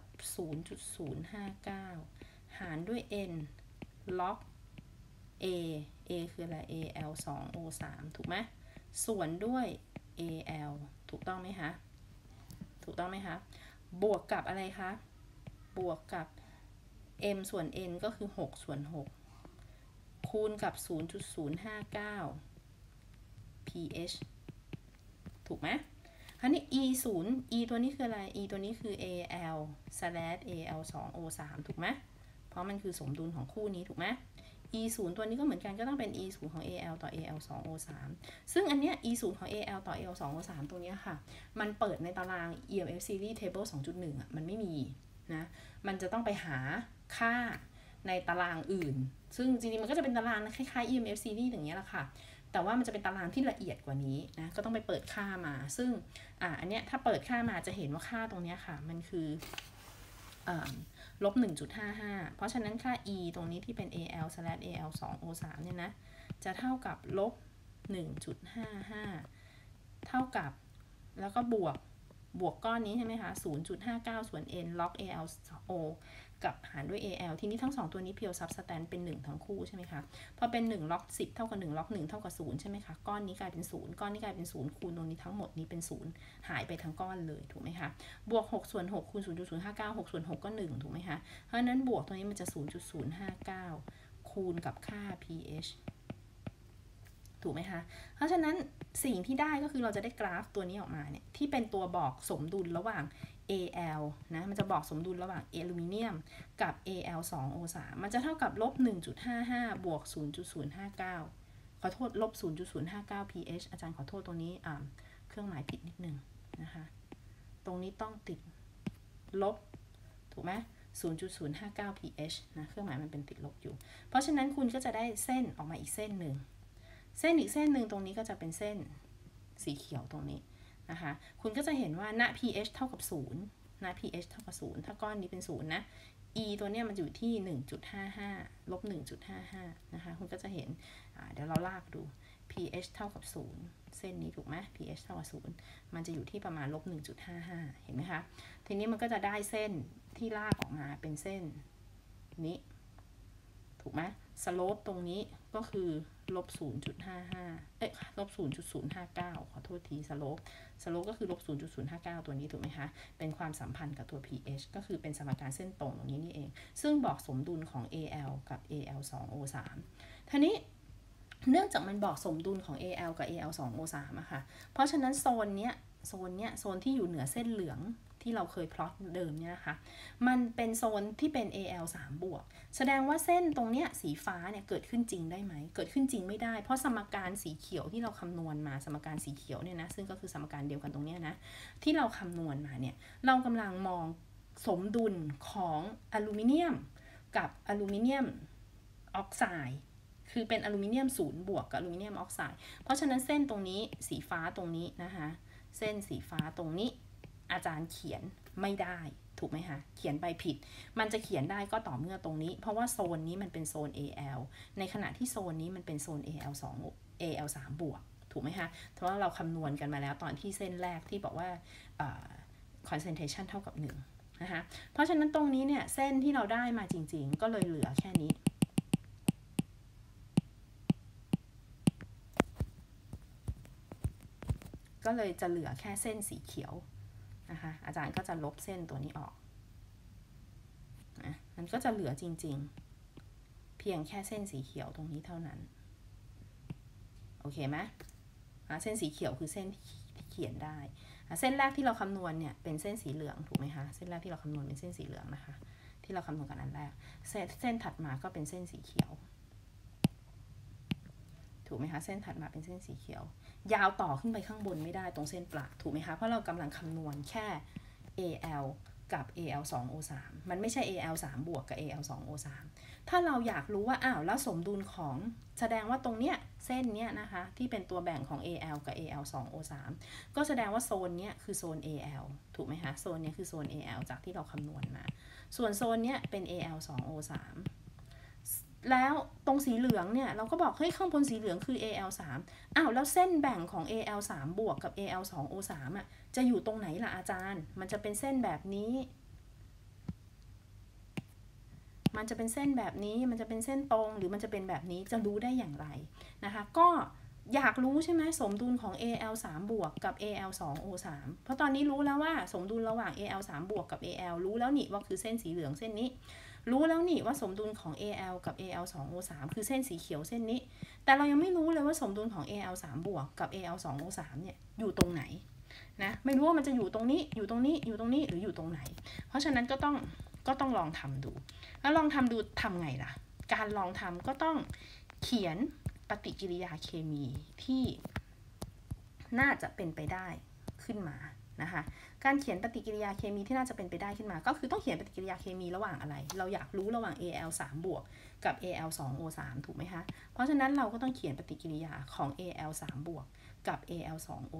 0.059 หารด้วย N log A คืออะไร Al2O3 ถูกไหมส่วนด้วย Al ถูกต้องไหมคะบวกกับอะไรคะบวกกับ m ส่วน n ก็คือ6ส่วน6คูณกับ 0.059 pH ถูกไหมคราวนี้ e 0 e ตัวนี้คืออะไร e ตัวนี้คือ al/al2o3 ถูกไหมเพราะมันคือสมดุลของคู่นี้ถูกไหม e 0ตัวนี้ก็เหมือนกันก็ต้องเป็น e 0ของ al ต่อ al2o3 ซึ่งอันเนี้ย e 0ของ al ต่อ al2o3 ตัวนี้ค่ะมันเปิดในตาราง EMF series table 2.1 อ่ะมันไม่มีนะมันจะต้องไปหาค่าในตารางอื่นซึ่งจริงๆมันก็จะเป็นตารางคล้ายๆ EMF series อย่างเงี้ยแหละค่ะแต่ว่ามันจะเป็นตารางที่ละเอียดกว่านี้นะก็ต้องไปเปิดค่ามาซึ่งอันเนี้ยถ้าเปิดค่ามาจะเห็นว่าค่าตรงเนี้ยค่ะมันคือลบ 1.55 เพราะฉะนั้นค่า e ตรงนี้ที่เป็น al/al2o3 เนี่ยนะจะเท่ากับลบ 1.55 เท่ากับแล้วก็บวกก้อนนี้ใช่ไหมคะ 0.59 ส่วน n log al2o กับหารด้วย al ทีนี้ทั้ง2ตัวนี้ pure substance เป็น1ทั้งคู่ใช่ไหมคะพอเป็น1 log 10เท่ากับ1 log 1เท่ากับ0ใช่ไหมคะก้อนนี้กลายเป็น0ก้อนนี้กลายเป็น0คูณตรงนี้ทั้งหมดนี้เป็น0หายไปทั้งก้อนเลยถูกไหมคะบวก6ส่วน6คูณ 0.059 6ส่วน6ก็1ถูกไหมคะเพราะฉะนั้นบวกตรงนี้มันจะ 0.059 คูณกับค่า pH ถูกไหมคะเพราะฉะนั้นสิ่งที่ได้ก็คือเราจะได้กราฟตัวนี้ออกมาเนี่ยที่เป็นตัวบอกสมดุลระหว่าง al นะมันจะบอกสมดุลระหว่างอลูมิเนียมกับ al2o3 มันจะเท่ากับลบ 1.55 บวก 0.059 ขอโทษลบ 0.059 pH อาจารย์ขอโทษตรงนี้เครื่องหมายผิดนิดนึงนะคะตรงนี้ต้องติดลบถูกไหม 0.059 pH นะเครื่องหมายมันเป็นติดลบอยู่เพราะฉะนั้นคุณก็จะได้เส้นออกมาอีกเส้นหนึ่งอีกเส้นหนึ่งตรงนี้ก็จะเป็นเส้นสีเขียวตรงนี้นะคะคุณก็จะเห็นว่าณ pH เท่ากับ0ณ pH เท่ากับ0ถ้าก้อนนี้เป็น0นะ e ตัวเนี้ยมันอยู่ที่ 1.55 ลบ 1.55 นะคะคุณก็จะเห็นเดี๋ยวเราลากดู pH เท่ากับ0เส้นนี้ถูกไหม pH เท่ากับ0มันจะอยู่ที่ประมาณลบ 1.55 เห็นไหมคะทีนี้มันก็จะได้เส้นที่ลากออกมาเป็นเส้นนี้ถูกไหมสโลปตรงนี้ก็คือลบ 0.55 ลบ 0.059 ขอโทษทีสโลปก็คือลบ 0.059 ตัวนี้ถูกไหมคะเป็นความสัมพันธ์กับตัว pH ก็คือเป็นสมการเส้นตรงตรงนี้นี่เองซึ่งบอกสมดุลของ al กับ al2o3 ทีนี้เนื่องจากมันบอกสมดุลของ al กับ al2o3 อะค่ะเพราะฉะนั้นโซนที่อยู่เหนือเส้นเหลืองที่เราเคยพลอตเดิมเนี่ยนะคะมันเป็นโซนที่เป็น al3 บวกแสดงว่าเส้นตรงเนี้ยสีฟ้าเนี่ยเกิดขึ้นจริงได้ไหมเกิดขึ้นจริงไม่ได้เพราะสมการสีเขียวที่เราคำนวณมาสมการสีเขียวเนี่ยนะซึ่งก็คือสมการเดียวกันตรงเนี้ยนะที่เราคำนวณมาเนี่ยเรากำลังมองสมดุลของอลูมิเนียมกับอลูมิเนียมออกไซด์คือเป็นอลูมิเนียม0บวกกับอลูมิเนียมออกไซด์เพราะฉะนั้นเส้นตรงนี้สีฟ้าตรงนี้นะคะเส้นสีฟ้าตรงนี้อาจารย์เขียนไม่ได้ถูกไหมคะเขียนไปผิดมันจะเขียนได้ก็ต่อเมื่อตรงนี้เพราะว่าโซนนี้มันเป็นโซน al ในขณะที่โซนนี้มันเป็นโซน al3 บวกถูกไหมคะเพราะว่าเราคำนวณกันมาแล้วตอนที่เส้นแรกที่บอกว่าconcentration เท่ากับ1นะคะเพราะฉะนั้นตรงนี้เนี่ยเส้นที่เราได้มาจริงๆก็เลยเหลือแค่นี้ก็เลยจะเหลือแค่เส้นสีเขียวนะคะอาจารย์ก็จะลบเส้นตัวนี้ออกนะมันก็จะเหลือจริงๆเพียงแค่เส้นสีเขียวตรงนี้เท่านั้นโอเคไหมเส้นสีเขียวคือเส้นที่เขียนได้เส้นแรกที่เราคำนวณเนี่ยเป็นเส้นสีเหลืองถูกไหมคะเส้นแรกที่เราคำนวณเป็นเส้นสีเหลืองนะคะที่เราคำนวณกันอันแรกเส้นถัดมาก็เป็นเส้นสีเขียวถูกไหมคะเส้นถัดมาเป็นเส้นสีเขียวยาวต่อขึ้นไปข้างบนไม่ได้ตรงเส้นประถูกไหมคะเพราะเรากำลังคำนวณแค่ al กับ al2o3 มันไม่ใช่ al3 บวกกับ al2o3 ถ้าเราอยากรู้ว่าแล้วสมดุลของแสดงว่าตรงเนี้ยเส้นเนี้ยนะคะที่เป็นตัวแบ่งของ al กับ al2o3 ก็แสดงว่าโซนเนี้ยคือโซน al ถูกไหมคะโซนเนี้ยคือโซน al จากที่เราคำนวณมาส่วนโซนเนี้ยเป็น al2o3แล้วตรงสีเหลืองเนี่ยเราก็บอกเฮ้ยข้างบนสีเหลืองคือ al3 แล้วเส้นแบ่งของ al3 บวกกับ al2o3 จะอยู่ตรงไหนล่ะอาจารย์มันจะเป็นเส้นแบบนี้มันจะเป็นเส้นแบบนี้มันจะเป็นเส้นตรงหรือมันจะเป็นแบบนี้จะรู้ได้อย่างไรนะคะก็อยากรู้ใช่ไหมสมดุลของ Al 3 บวกกับ Al 2 O 3เพราะตอนนี้รู้แล้วว่าสมดุลระหว่าง Al 3 บวกกับ Al รู้แล้วนี่ว่าคือเส้นสีเหลืองเส้นนี้รู้แล้วนี่ว่าสมดุลของ Al กับ Al 2 O 3คือเส้นสีเขียวเส้นนี้แต่เรายังไม่รู้เลยว่าสมดุลของ Al 3 บวกกับ Al 2 O 3เนี่ยอยู่ตรงไหนนะไม่รู้ว่ามันจะอยู่ตรงนี้อยู่ตรงนี้อยู่ตรงนี้หรืออยู่ตรงไหนเพราะฉะนั้นก็ต้องลองทำดูแล้วลองทำดูทำไงล่ะการลองทำก็ต้องเขียนปฏิกิริยาเคมีที่น่าจะเป็นไปได้ขึ้นมานะคะการเขียนปฏิกิริยาเคมีที่น่าจะเป็นไปได้ขึ้นมาก็คือต้องเขียนปฏิกิริยาเคมีระหว่างอะไรเราอยากรู้ระหว่าง Al 3 บวกกับ Al 2 O 3ถูกไหมคะเพราะฉะนั้นเราก็ต้องเขียนปฏิกิริยาของ Al 3 บวกกับ Al 2 O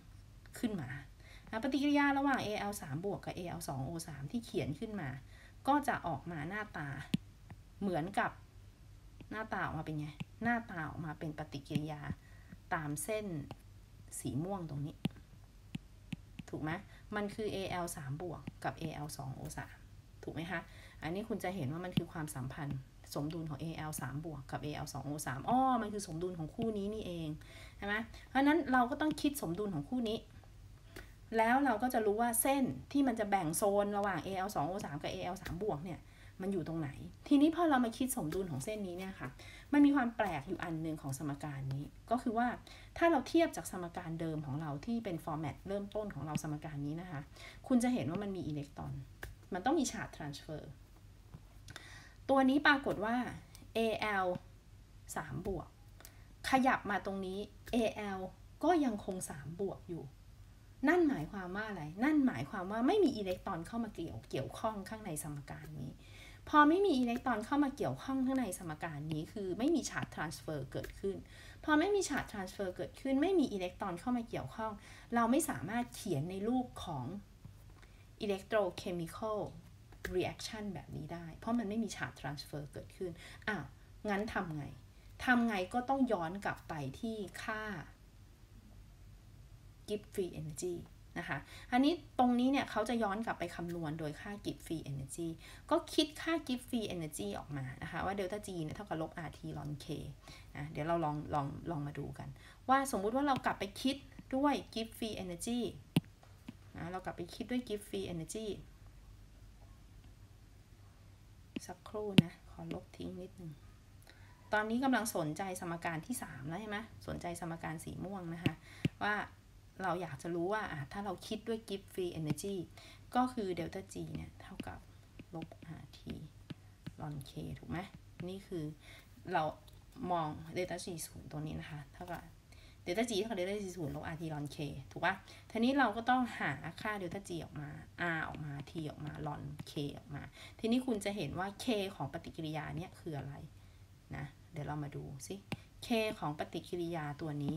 3ขึ้นมาปฏิกิริยาระหว่าง Al 3 บวกกับ Al 2 O 3ที่เขียนขึ้นมาก็จะออกมาหน้าตาเหมือนกับหน้าตาออกมาเป็นไงหน้าตาออกมาเป็นปฏิกิริยาตามเส้นสีม่วงตรงนี้ถูกไหมมันคือ Al 3 บวกกับ Al 2 O 3ถูกไหมคะอันนี้คุณจะเห็นว่ามันคือความสัมพันธ์สมดุลของ Al 3 บวกกับ Al 2 O 3มันคือสมดุลของคู่นี้นี่เองใช่ไหมเพราะนั้นเราก็ต้องคิดสมดุลของคู่นี้แล้วเราก็จะรู้ว่าเส้นที่มันจะแบ่งโซนระหว่าง Al 2 O 3กับ Al 3 บวกเนี่ยมันอยู่ตรงไหนทีนี้พอเรามาคิดสมดุลของเส้นนี้เนี่ยค่ะมันมีความแปลกอยู่อันหนึ่งของสมการนี้ก็คือว่าถ้าเราเทียบจากสมการเดิมของเราที่เป็นฟอร์แมตเริ่มต้นของเราสมการนี้นะคะคุณจะเห็นว่ามันมีอิเล็กตรอนมันต้องมีชาร์จทรานสเฟอร์ตัวนี้ปรากฏว่า Al 3 บวกขยับมาตรงนี้ Al ก็ยังคง3 บวกอยู่นั่นหมายความว่าอะไรนั่นหมายความว่าไม่มีอิเล็กตรอนเข้ามาเกี่ยวข้องข้างในสมการนี้พอไม่มีอิเล็กตรอนเข้ามาเกี่ยวข้องข้างในสมการนี้คือไม่มีชาร์จทรานสเฟอร์เกิดขึ้นพอไม่มีชาร์จทรานสเฟอร์เกิดขึ้นไม่มีอิเล็กตรอนเข้ามาเกี่ยวข้องเราไม่สามารถเขียนในรูปของอิเล็กโทรเคมีคอลreaction แบบนี้ได้เพราะมันไม่มีชาร์จทรานสเฟอร์เกิดขึ้นงั้นทำไงก็ต้องย้อนกลับไปที่ค่า give free energy นะคะอันนี้ตรงนี้เนี่ยเขาจะย้อนกลับไปคำนวณโดยค่า give free energy ก็คิดค่า give free energy ออกมานะคะว่า delta G เนี่ยเท่ากับลบ RT ln K นะเดี๋ยวเราลองมาดูกันว่าสมมุติว่าเรากลับไปคิดด้วย give free energy นะเรากลับไปคิดด้วย give free energy สักครู่นะขอลบทิ้งนิดนึงตอนนี้กำลังสนใจสมการที่3แล้วใช่ไหมสนใจสมการสีม่วงนะคะว่าเราอยากจะรู้ว่าถ้าเราคิดด้วย give free energy ก็คือ delta G เนี่ยเท่ากับลบ RT ln K ถูกไหมนี่คือเรามอง delta G 0ตัวนี้นะคะเท่ากับ delta G เท่ากับ delta G 0ลบ RT ln K ถูกปะทีนี้เราก็ต้องหาค่า delta G ออกมา R ออกมา T ออกมา ln K ออกมาทีนี้คุณจะเห็นว่า K ของปฏิกิริยาเนี่ยคืออะไรนะเดี๋ยวเรามาดูสิ K ของปฏิกิริยาตัวนี้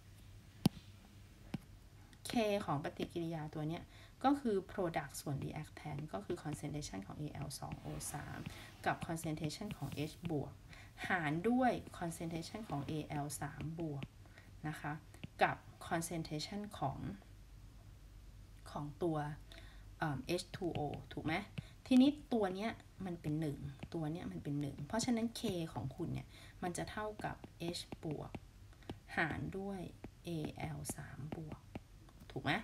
K ของปฏิกิริยาตัวเนี้ยก็คือ product ส่วน reactant ก็คือ concentration ของ Al 2 O 3กับ concentration ของ H บวกหารด้วย concentration ของ Al 3 บวกนะคะกับ concentration ของตัวH2O ถูกไหมทีนี้ตัวเนี้ยมันเป็น1ตัวเนี้ยมันเป็น1เพราะฉะนั้น K ของคุณเนี่ยมันจะเท่ากับ H บวกหารด้วย Al 3 บวกถูกไหม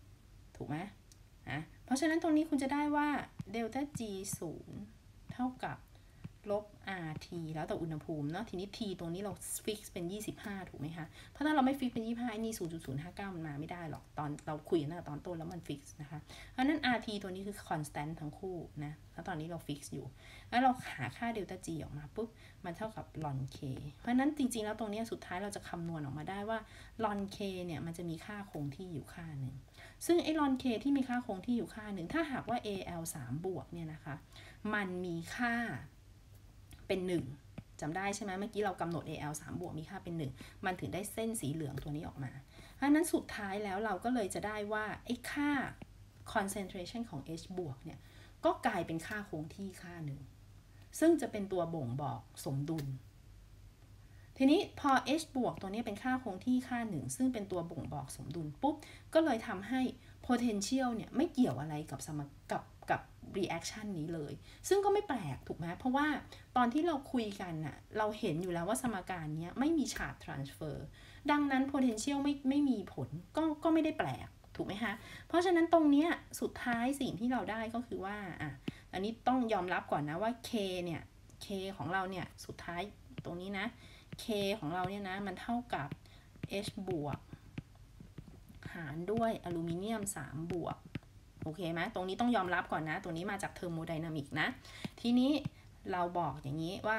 เพราะฉะนั้นตรงนี้คุณจะได้ว่า delta G 0เท่ากับลบ RT แล้วแต่อุณหภูมิเนาะทีนี้ T ตรงนี้เราฟิกเป็น25ถูกไหมคะเพราะถ้าเราไม่ฟิกเป็น25ไอ้นี่ 0.059 มันมาไม่ได้หรอกตอนเราคุยกันตั้งแต่ตอนต้นแล้วมันฟิกนะคะเพราะนั้น RT ตัวนี้คือ constant ทั้งคู่นะแล้วตอนนี้เราฟิกอยู่แล้วเราหาค่า delta G ออกมาปุ๊บมันเท่ากับ ln K เพราะนั้นจริงๆแล้วตรงนี้สุดท้ายเราจะคำนวณออกมาได้ว่า ln K เนี่ยมันจะมีค่าคงที่อยู่ค่าหนึ่งซึ่งไอ้ ln K ที่มีค่าคงที่อยู่ค่าหนึ่งถ้าหากว่า Al 3 บวกเนี่ยนะคะมันมีค่าเป็น1จำได้ใช่ไหมเมื่อกี้เรากำหนด Al 3 บวกมีค่าเป็น1มันถึงได้เส้นสีเหลืองตัวนี้ออกมาเพราะนั้นสุดท้ายแล้วเราก็เลยจะได้ว่าไอ้ค่า concentration ของ H บวกเนี่ยก็กลายเป็นค่าคงที่ค่าหนึ่งซึ่งจะเป็นตัวบ่งบอกสมดุลทีนี้พอ H บวกตัวนี้เป็นค่าคงที่ค่าหนึ่งซึ่งเป็นตัวบ่งบอกสมดุลปุ๊บก็เลยทำให้ potential เนี่ยไม่เกี่ยวอะไรกับreaction นี้เลยซึ่งก็ไม่แปลกถูกไหมเพราะว่าตอนที่เราคุยกันน่ะเราเห็นอยู่แล้วว่าสมการนี้ไม่มี charge transfer ดังนั้น potential ไม่มีผลก็ไม่ได้แปลกถูกไหมคะเพราะฉะนั้นตรงเนี้ยสุดท้ายสิ่งที่เราได้ก็คือว่าอันนี้ต้องยอมรับก่อนนะว่า K เนี่ย K ของเราเนี่ยสุดท้ายตรงนี้นะ K ของเราเนี่ยนะมันเท่ากับ H บวกหารด้วยอลูมิเนียม3บวกโอเคไหมตรงนี้ต้องยอมรับก่อนนะตัวนี้มาจากเทอร์โมไดนามิกนะทีนี้เราบอกอย่างนี้ว่า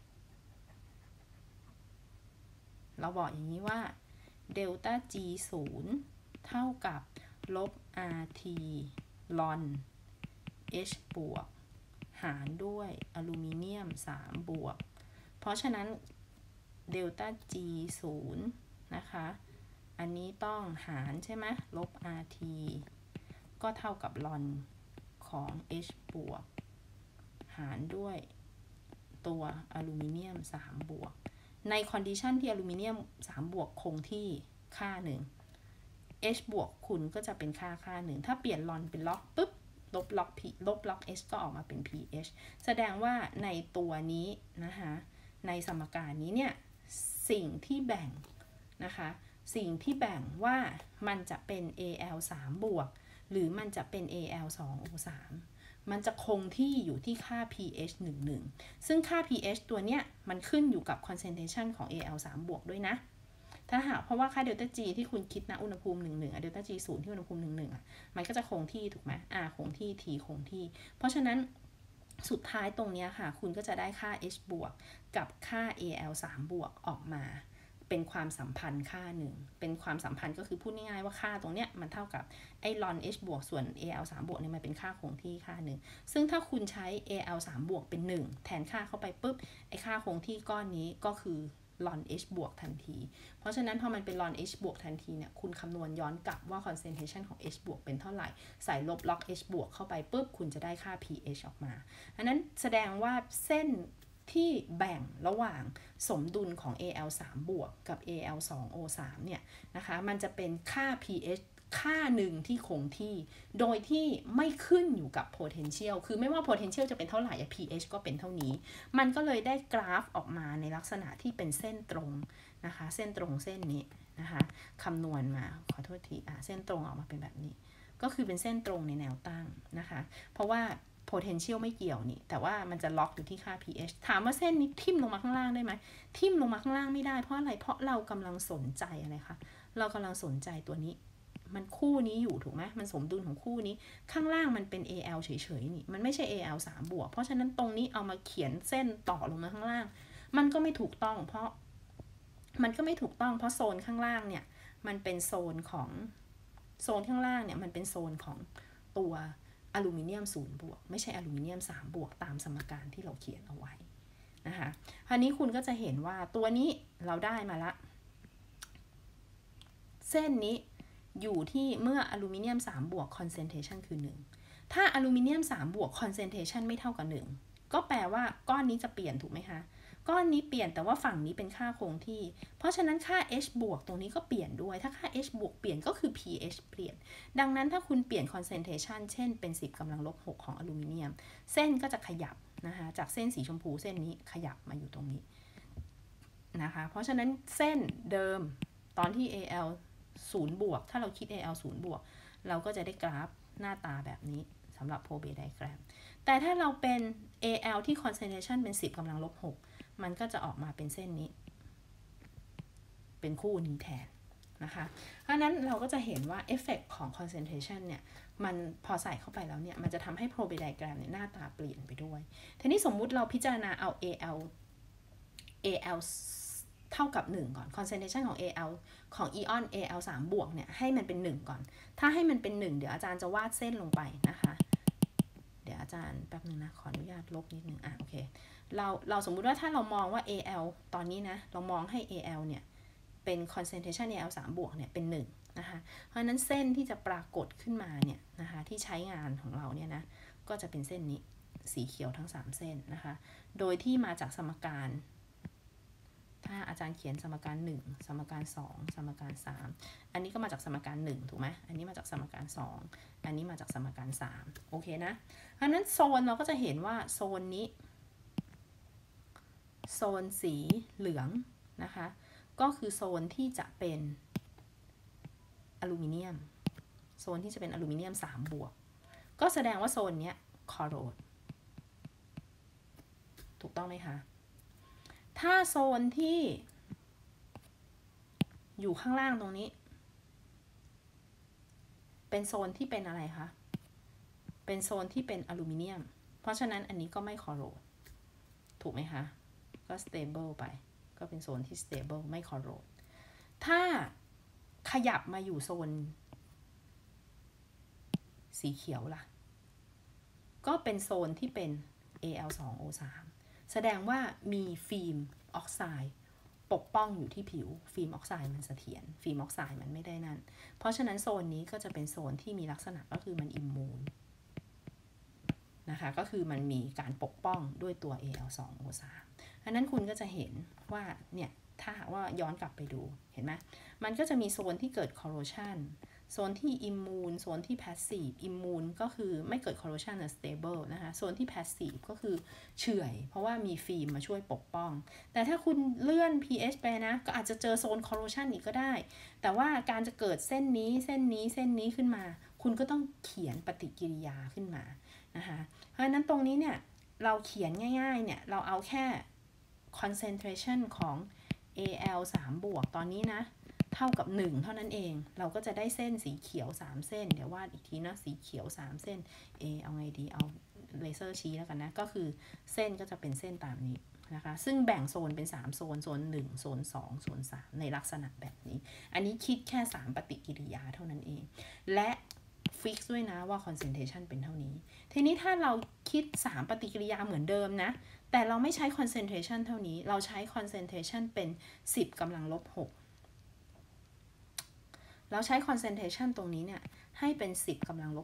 เดลต้า G 0เท่ากับลบ RT ลอน H บวกหารด้วยอลูมิเนียม3บวกเพราะฉะนั้นเดลต้า G 0นะคะอันนี้ต้องหารใช่ไหมลบ RT ก็เท่ากับลอนของ H บวกหารด้วยตัวอลูมิเนียม3บวกในคอนดิชันที่อลูมิเนียม3บวกคงที่ค่าหนึ่ง H บวกคุณก็จะเป็นค่าหนึ่งถ้าเปลี่ยนลอนเป็นล็อกปุ๊บลบล็อก H ก็ออกมาเป็น pH แสดงว่าในตัวนี้นะคะในสมการนี้เนี่ยสิ่งที่แบ่งนะคะสิ่งที่แบ่งว่ามันจะเป็น Al 3บวกหรือมันจะเป็น Al 2 O 3มันจะคงที่อยู่ที่ค่า pH 11ซึ่งค่า pH ตัวเนี้ยมันขึ้นอยู่กับ concentration ของ Al 3บวกด้วยนะถ้าหากเพราะว่าค่าเดลต้า G ที่คุณคิดนะอุณหภูมิ11เดลต้า G 0ที่อุณหภูมิ11มันก็จะคงที่ถูกไหมคงที่ T คงที่เพราะฉะนั้นสุดท้ายตรงนี้ค่ะคุณก็จะได้ค่า H บวกกับค่า Al 3บวกออกมาเป็นความสัมพันธ์ค่าหนึ่งเป็นความสัมพันธ์ก็คือพูดง่ายๆว่าค่าตรงเนี้ยมันเท่ากับไอ้ลอน H บวกส่วน Al 3บวกเนี่ยมันเป็นค่าคงที่ค่าหนึ่งซึ่งถ้าคุณใช้ Al 3บวกเป็น1แทนค่าเข้าไปปุ๊บไอ้ค่าคงที่ก้อนนี้ก็คือลอน H บวกทันทีเพราะฉะนั้นพอมันเป็นลอน H บวกทันทีเนี่ยคุณคำนวณย้อนกลับว่า concentration ของ H บวกเป็นเท่าไหร่ใส่ลบล็อก H บวกเข้าไปปุ๊บคุณจะได้ค่า pH ออกมาอันนั้นแสดงว่าเส้นที่แบ่งระหว่างสมดุลของ Al 3บวกกับ Al 2 O 3เนี่ยนะคะมันจะเป็นค่า pH ค่าหนึ่งที่คงที่โดยที่ไม่ขึ้นอยู่กับ potential คือไม่ว่า potential จะเป็นเท่าไหร่ pH ก็เป็นเท่านี้มันก็เลยได้กราฟออกมาในลักษณะที่เป็นเส้นตรงนะคะเส้นตรงเส้นนี้นะคะคำนวณมาขอโทษทีเส้นตรงออกมาเป็นแบบนี้ก็คือเป็นเส้นตรงในแนวตั้งนะคะเพราะว่า potential ไม่เกี่ยวนี่แต่ว่ามันจะล็อกอยู่ที่ค่า pH ถามว่าเส้นนี้ทิ่มลงมาข้างล่างได้ไหมทิ่มลงมาข้างล่างไม่ได้เพราะอะไรเพราะเรากำลังสนใจอะไรคะเรากำลังสนใจตัวนี้มันคู่นี้อยู่ถูกไหมมันสมดุลของคู่นี้ข้างล่างมันเป็น Al เฉยๆนี่มันไม่ใช่ Al 3บวกเพราะฉะนั้นตรงนี้เอามาเขียนเส้นต่อลงมาข้างล่างมันก็ไม่ถูกต้องเพราะโซนข้างล่างเนี่ยมันเป็นโซนข้างล่างเนี่ยมันเป็นโซนของตัวอลูมิเนียม0บวกไม่ใช่อลูมิเนียม3บวกตามสมการที่เราเขียนเอาไว้นะคะคราวนี้คุณก็จะเห็นว่าตัวนี้เราได้มาละเส้นนี้อยู่ที่เมื่ออลูมิเนียม3บวก concentration คือ1ถ้าอลูมิเนียม3บวก concentration ไม่เท่ากับ1ก็แปลว่าก้อนนี้จะเปลี่ยนถูกไหมคะก้อนนี้เปลี่ยนแต่ว่าฝั่งนี้เป็นค่าคงที่เพราะฉะนั้นค่า H บวกตรงนี้ก็เปลี่ยนด้วยถ้าค่า H บวกเปลี่ยนก็คือ pH เปลี่ยนดังนั้นถ้าคุณเปลี่ยน concentration เช่นเป็น10กำลังลบ6ของอลูมิเนียมเส้นก็จะขยับนะคะจากเส้นสีชมพูเส้นนี้ขยับมาอยู่ตรงนี้นะคะเพราะฉะนั้นเส้นเดิมตอนที่ Al 0บวกถ้าเราคิด Al 0บวกเราก็จะได้กราฟหน้าตาแบบนี้สำหรับ Probet diagram แต่ถ้าเราเป็น Al ที่ concentration เป็น10กำลังลบ6มันก็จะออกมาเป็นเส้นนี้เป็นคู่นี้แทนนะคะเพราะนั้นเราก็จะเห็นว่าเอฟเฟกต์ของ concentration เนี่ยมันพอใส่เข้าไปแล้วเนี่ยมันจะทำให้ Probet diagram เนี่ยหน้าตาเปลี่ยนไปด้วยทีนี้สมมุติเราพิจารณาเอา Al เท่ากับ1ก่อน concentration ของ Al ของอีออน Al 3บวกเนี่ยให้มันเป็น1ก่อนถ้าให้มันเป็น1เดี๋ยวอาจารย์จะวาดเส้นลงไปนะคะเดี๋ยวอาจารย์แป๊บนึงนะขออนุญาตลบนิดนึงโอเคเราสมมุติว่าถ้าเรามองว่า Al ตอนนี้นะเรามองให้ Al เนี่ยเป็น concentration Al 3บวกเนี่ยเป็น1นะคะเพราะนั้นเส้นที่จะปรากฏขึ้นมาเนี่ยนะคะที่ใช้งานของเราเนี่ยนะก็จะเป็นเส้นนี้สีเขียวทั้ง3เส้นนะคะโดยที่มาจากสมการถ้าอาจารย์เขียนสมการ1สมการ2สมการ3อันนี้ก็มาจากสมการ1ถูกไหมอันนี้มาจากสมการ2อันนี้มาจากสมการ3โอเคนะเพราะนั้นโซนเราก็จะเห็นว่าโซนนี้โซนสีเหลืองนะคะก็คือโซนที่จะเป็นอลูมิเนียมโซนที่จะเป็นอลูมิเนียม3 บวกก็แสดงว่าโซนเนี้ยคอโรดถูกต้องไหมคะถ้าโซนที่อยู่ข้างล่างตรงนี้เป็นโซนที่เป็นอะไรคะเป็นโซนที่เป็นอลูมิเนียมเพราะฉะนั้นอันนี้ก็ไม่คอโรดถูกไหมคะก็ stable ไปก็เป็นโซนที่ stable ไม่คอโรดถ้าขยับมาอยู่โซนสีเขียวล่ะก็เป็นโซนที่เป็น Al2O3 แสดงว่ามีฟิล์มออกไซด์ปกป้องอยู่ที่ผิวฟิล์มออกไซด์มันเสถียรฟิล์มออกไซด์มันไม่ได้นั่นเพราะฉะนั้นโซนนี้ก็จะเป็นโซนที่มีลักษณะก็คือมันอิมมูนนะคะก็คือมันมีการปกป้องด้วยตัว Al2O3 อันนั้นคุณก็จะเห็นว่าเนี่ยถ้าหากว่าย้อนกลับไปดูเห็นไหมมันก็จะมีโซนที่เกิด corrosion โซนที่อิมมูนโซนที่ passive อิมมูนก็คือไม่เกิด corrosion แต่ stable นะคะโซนที่ passive ก็คือเฉื่อยเพราะว่ามีฟิล์มมาช่วยปกป้องแต่ถ้าคุณเลื่อน pH ไปนะก็อาจจะเจอโซน corrosion อีกก็ได้แต่ว่าการจะเกิดเส้นนี้เส้นนี้เส้นนี้ขึ้นมาคุณก็ต้องเขียนปฏิกิริยาขึ้นมานะคะเพราะฉะนั้นตรงนี้เนี่ยเราเขียนง่ายๆเนี่ยเราเอาแค่ concentration ของ Al 3 บวกตอนนี้นะเท่ากับ1เท่านั้นเองเราก็จะได้เส้นสีเขียว3เส้นเดี๋ยววาดอีกทีนะสีเขียว3เส้นเอาไงดีเอาเลเซอร์ชี้แล้วกันนะก็คือเส้นก็จะเป็นเส้นตามนี้นะคะซึ่งแบ่งโซนเป็น3โซนโซน1โซน2โซน3ในลักษณะแบบนี้อันนี้คิดแค่3ปฏิกิริยาเท่านั้นเองและฟิกซ์ด้วยนะว่า concentration เป็นเท่านี้ทีนี้ถ้าเราคิด3ปฏิกิริยาเหมือนเดิมนะแต่เราไม่ใช้ concentration เท่านี้เราใช้ concentration เป็น10 กำลังลบ 6เราใช้ concentration ตรงนี้เนี่ยให้เป็น10 กำลังลบ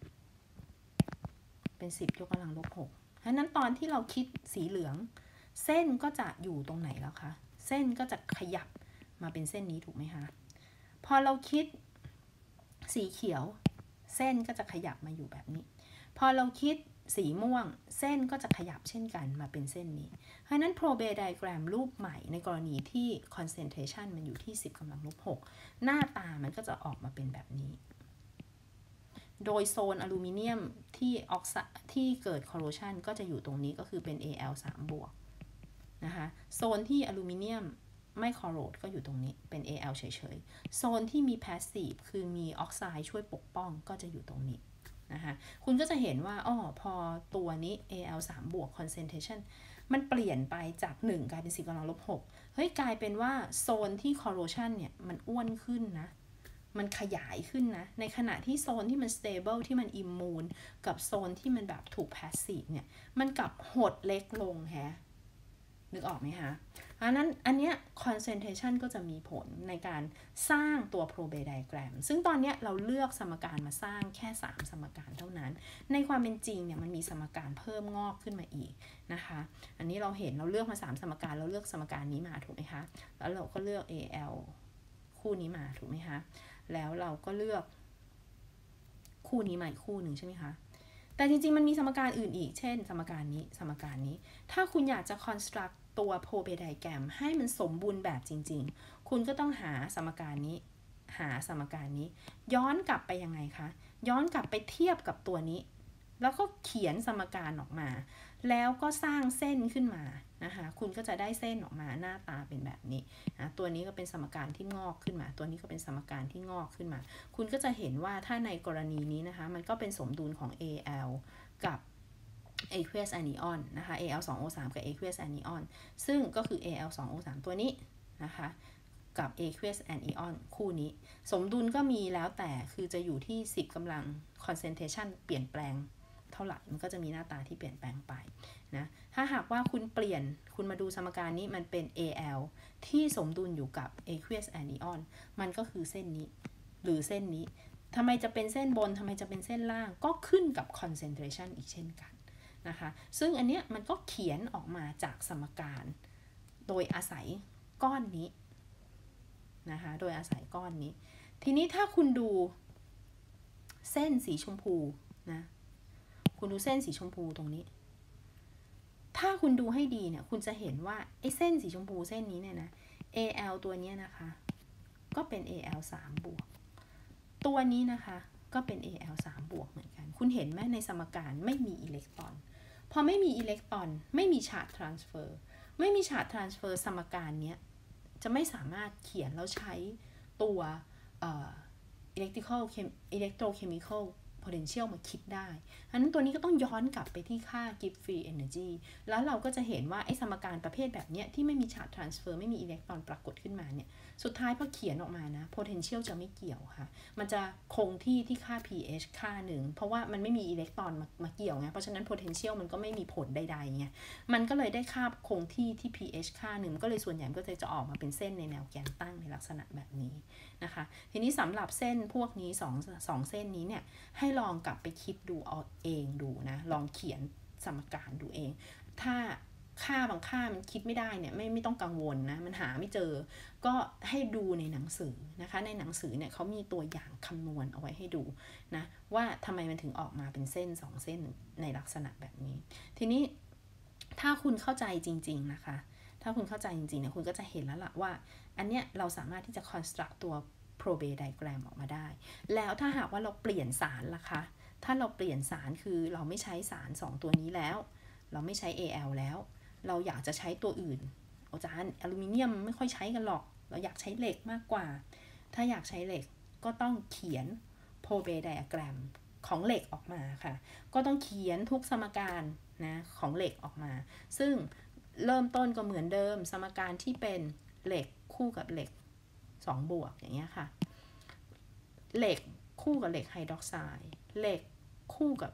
6เป็น10 ยกกำลังลบ 6เพราะนั้นตอนที่เราคิดสีเหลืองเส้นก็จะอยู่ตรงไหนแล้วคะเส้นก็จะขยับมาเป็นเส้นนี้ถูกไหมคะพอเราคิดสีเขียวเส้นก็จะขยับมาอยู่แบบนี้พอเราคิดสีม่วงเส้นก็จะขยับเช่นกันมาเป็นเส้นนี้เพราะนั้น Probet diagram รูปใหม่ในกรณีที่ concentration มันอยู่ที่10 กำลังลบ 6หน้าตามันก็จะออกมาเป็นแบบนี้โดยโซนอลูมิเนียมที่เกิด corrosion ก็จะอยู่ตรงนี้ก็คือเป็น Al3 บวกนะคะโซนที่อลูมิเนียมไม่คอโรดก็อยู่ตรงนี้เป็น Al เฉยๆโซนที่มี passive คือมีออกไซด์ช่วยปกป้องก็จะอยู่ตรงนี้นะคะคุณก็จะเห็นว่าพอตัวนี้ Al3 บวก concentration มันเปลี่ยนไปจาก1กลายเป็น10 กำลังลบ 6เฮ้ยกลายเป็นว่าโซนที่ corrosion เนี่ยมันอ้วนขึ้นนะมันขยายขึ้นนะในขณะที่โซนที่มัน stable ที่มัน immune กับโซนที่มันแบบถูก passive เนี่ยมันกลับหดเล็กลงแฮะนึกออกไหมคะอันเนี้ย concentration ก็จะมีผลในการสร้างตัว Probet diagram ซึ่งตอนเนี้ยเราเลือกสมการมาสร้างแค่3สมการเท่านั้นในความเป็นจริงเนี่ยมันมีสมการเพิ่มงอกขึ้นมาอีกนะคะอันนี้เราเห็นเราเลือกมา3สมการเราเลือกสมการนี้มาถูกไหมคะแล้วเราก็เลือก Al คู่นี้มาถูกไหมคะแล้วเราก็เลือกคู่นี้มาอีกคู่หนึ่งใช่ไหมคะแต่จริงๆมันมีสมการอื่นอีกเช่นสมการนี้สมการนี้ถ้าคุณอยากจะ construct ตัว Probet diagram ให้มันสมบูรณ์แบบจริงๆคุณก็ต้องหาสมการนี้ย้อนกลับไปยังไงคะย้อนกลับไปเทียบกับตัวนี้แล้วก็เขียนสมการออกมาแล้วก็สร้างเส้นขึ้นมานะคะคุณก็จะได้เส้นออกมาหน้าตาเป็นแบบนี้นะตัวนี้ก็เป็นสมการที่งอกขึ้นมาตัวนี้ก็เป็นสมการที่งอกขึ้นมาคุณก็จะเห็นว่าถ้าในกรณีนี้นะคะมันก็เป็นสมดุลของ Al กับ aqueous anion นะคะ Al2O3 กับ aqueous anion ซึ่งก็คือ Al2O3 ตัวนี้นะคะกับ aqueous anion คู่นี้สมดุลก็มีแล้วแต่คือจะอยู่ที่10 กำลัง concentration เปลี่ยนแปลงเท่าไหร่มันก็จะมีหน้าตาที่เปลี่ยนแปลงไปนะถ้าหากว่าคุณเปลี่ยนคุณมาดูสมการนี้มันเป็น Al ที่สมดุลอยู่กับ aqueous anion มันก็คือเส้นนี้หรือเส้นนี้ทำไมจะเป็นเส้นบนทำไมจะเป็นเส้นล่างก็ขึ้นกับ concentration อีกเช่นกันนะคะซึ่งอันเนี้ยมันก็เขียนออกมาจากสมการโดยอาศัยก้อนนี้นะคะโดยอาศัยก้อนนี้ทีนี้ถ้าคุณดูเส้นสีชมพูนะคุณดูเส้นสีชมพูตรงนี้ถ้าคุณดูให้ดีเนี่ยคุณจะเห็นว่าไอ้เส้นสีชมพูเส้นนี้เนี่ยนะ Al ตัวนี้นะคะก็เป็น Al 3 บวกตัวนี้นะคะก็เป็น Al 3 บวกเหมือนกันคุณเห็นไหมในสมการไม่มีอิเล็กตรอนพอไม่มีอิเล็กตรอนไม่มีชาร์จทรานสเฟอร์ไม่มีชาร์จทรานสเฟอร์สมการนี้จะไม่สามารถเขียนแล้วใช้ตัวelectrochemical potential มาคิดได้อันนั้นตัวนี้ก็ต้องย้อนกลับไปที่ค่า give free energy แล้วเราก็จะเห็นว่าไอ้สมการประเภทแบบนี้ที่ไม่มี charge transfer ไม่มีอิเล็กตรอนปรากฏขึ้นมาเนี่ยสุดท้ายพอเขียนออกมานะ potential จะไม่เกี่ยวค่ะมันจะคงที่ค่า pH ค่าหนึ่งเพราะว่ามันไม่มีอิเล็กตรอนมาเกี่ยวไงเพราะฉะนั้น potential มันก็ไม่มีผลใดๆไงมันก็เลยได้ค่าคงที่ pH ค่าหนึ่งก็เลยส่วนใหญ่ก็จะออกมาเป็นเส้นในแนวแกนตั้งในลักษณะแบบนี้นะคะทีนี้สำหรับเส้นพวกนี้2เส้นนี้เนี่ยให้ลองกลับไปคิดดูเอาเองดูนะลองเขียนสมการดูเองถ้าค่าบางค่ามันคิดไม่ได้เนี่ยไม่ต้องกังวลนะมันหาไม่เจอก็ให้ดูในหนังสือนะคะในหนังสือเนี่ยเขามีตัวอย่างคำนวณเอาไว้ให้ดูนะว่าทำไมมันถึงออกมาเป็นเส้น2เส้นในลักษณะแบบนี้ทีนี้ถ้าคุณเข้าใจจริงๆนะคะถ้าคุณเข้าใจจริงๆเนี่ยคุณก็จะเห็นแล้วล่ะว่าอันเนี้ยเราสามารถที่จะ construct ตัว Probet diagram ออกมาได้แล้วถ้าหากว่าเราเปลี่ยนสารล่ะคะถ้าเราเปลี่ยนสารคือเราไม่ใช้สาร2ตัวนี้แล้วเราไม่ใช้ Al แล้วเราอยากจะใช้ตัวอื่นอาจารย์อลูมิเนียมไม่ค่อยใช้กันหรอกเราอยากใช้เหล็กมากกว่าถ้าอยากใช้เหล็กก็ต้องเขียน Probet diagram ของเหล็กออกมาค่ะก็ต้องเขียนทุกสมการนะของเหล็กออกมาซึ่งเริ่มต้นก็เหมือนเดิมสมการที่เป็นเหล็กคู่กับเหล็ก2 บวกอย่างเงี้ยค่ะเหล็กคู่กับเหล็กไฮดรอกไซด์เหล็กคู่กับ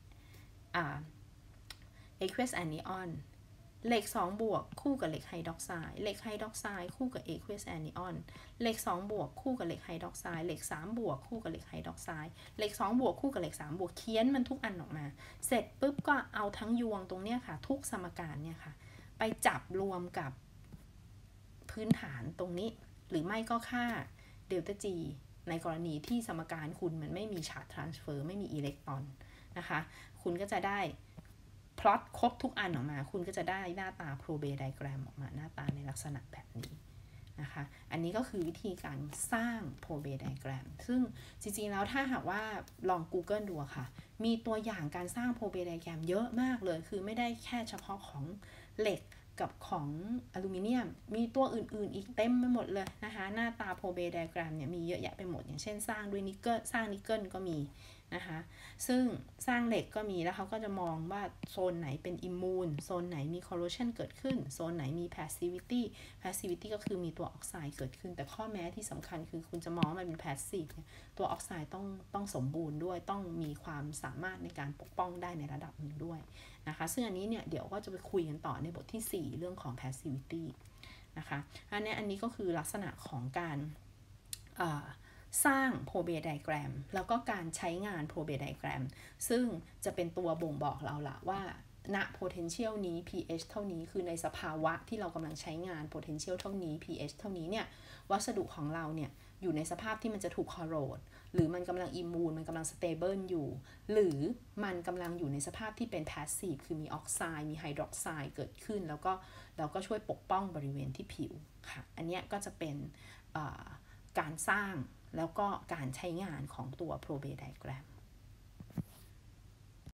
aqueous anion เหล็ก2 บวกคู่กับเหล็กไฮดรอกไซด์เหล็กไฮดรอกไซด์คู่กับ aqueous anion เหล็ก2 บวกคู่กับเหล็กไฮดรอกไซด์เหล็ก3 บวกคู่กับเหล็กไฮดรอกไซด์เหล็ก2 บวกคู่กับเหล็ก3 บวกเขียนมันทุกอันออกมาเสร็จปุ๊บก็เอาทั้งยวงตรงเนี้ยค่ะทุกสมการเนี่ยค่ะไปจับรวมกับพื้นฐานตรงนี้หรือไม่ก็ค่าเดลต้า G ในกรณีที่สมการคุณมันไม่มีชาร์จทรานสเฟอร์ไม่มีอิเล็กตรอนนะคะคุณก็จะได้พลอตครบทุกอันออกมาคุณก็จะได้หน้าตา Probet diagram ออกมาหน้าตาในลักษณะแบบนี้นะคะอันนี้ก็คือวิธีการสร้าง Probet diagram ซึ่งจริงๆแล้วถ้าหากว่าลอง Google ดูค่ะมีตัวอย่างการสร้าง Probet diagram เยอะมากเลยคือไม่ได้แค่เฉพาะของเหล็กกับของอลูมิเนียมมีตัวอื่นๆอีกเต็มไปหมดเลยนะคะหน้าตา Probet diagram เนี่ยมีเยอะแยะไปหมดอย่างเช่นสร้างด้วยนิกเกิลสร้างนิกเกิลก็มีนะคะซึ่งสร้างเหล็กก็มีแล้วเขาก็จะมองว่าโซนไหนเป็นอิมมูนโซนไหนมี corrosion เกิดขึ้นโซนไหนมี passivity ก็คือมีตัวออกไซด์เกิดขึ้นแต่ข้อแม้ที่สำคัญคือคุณจะมองมันเป็น passive ตัวออกไซด์ต้องสมบูรณ์ด้วยต้องมีความสามารถในการปกป้องได้ในระดับหนึ่งด้วยนะคะซึ่งอันนี้เนี่ยเดี๋ยวก็จะไปคุยกันต่อในบทที่4เรื่องของ passivity นะคะอันนี้ก็คือลักษณะของการสร้าง Probet diagram แล้วก็การใช้งาน Probet diagram ซึ่งจะเป็นตัวบ่งบอกเราละว่าณ potential นี้ pH เท่านี้คือในสภาวะที่เรากำลังใช้งาน potential เท่านี้ pH เท่านี้เนี่ยวัสดุของเราเนี่ยอยู่ในสภาพที่มันจะถูก corrode หรือมันกำลัง immune มันกำลัง stable อยู่หรือมันกำลังอยู่ในสภาพที่เป็น passive คือมีออกไซด์มีไฮดรอกไซด์เกิดขึ้นแล้วก็ช่วยปกป้องบริเวณที่ผิวค่ะอันนี้ก็จะเป็นการสร้างแล้วก็การใช้งานของตัว Probet diagram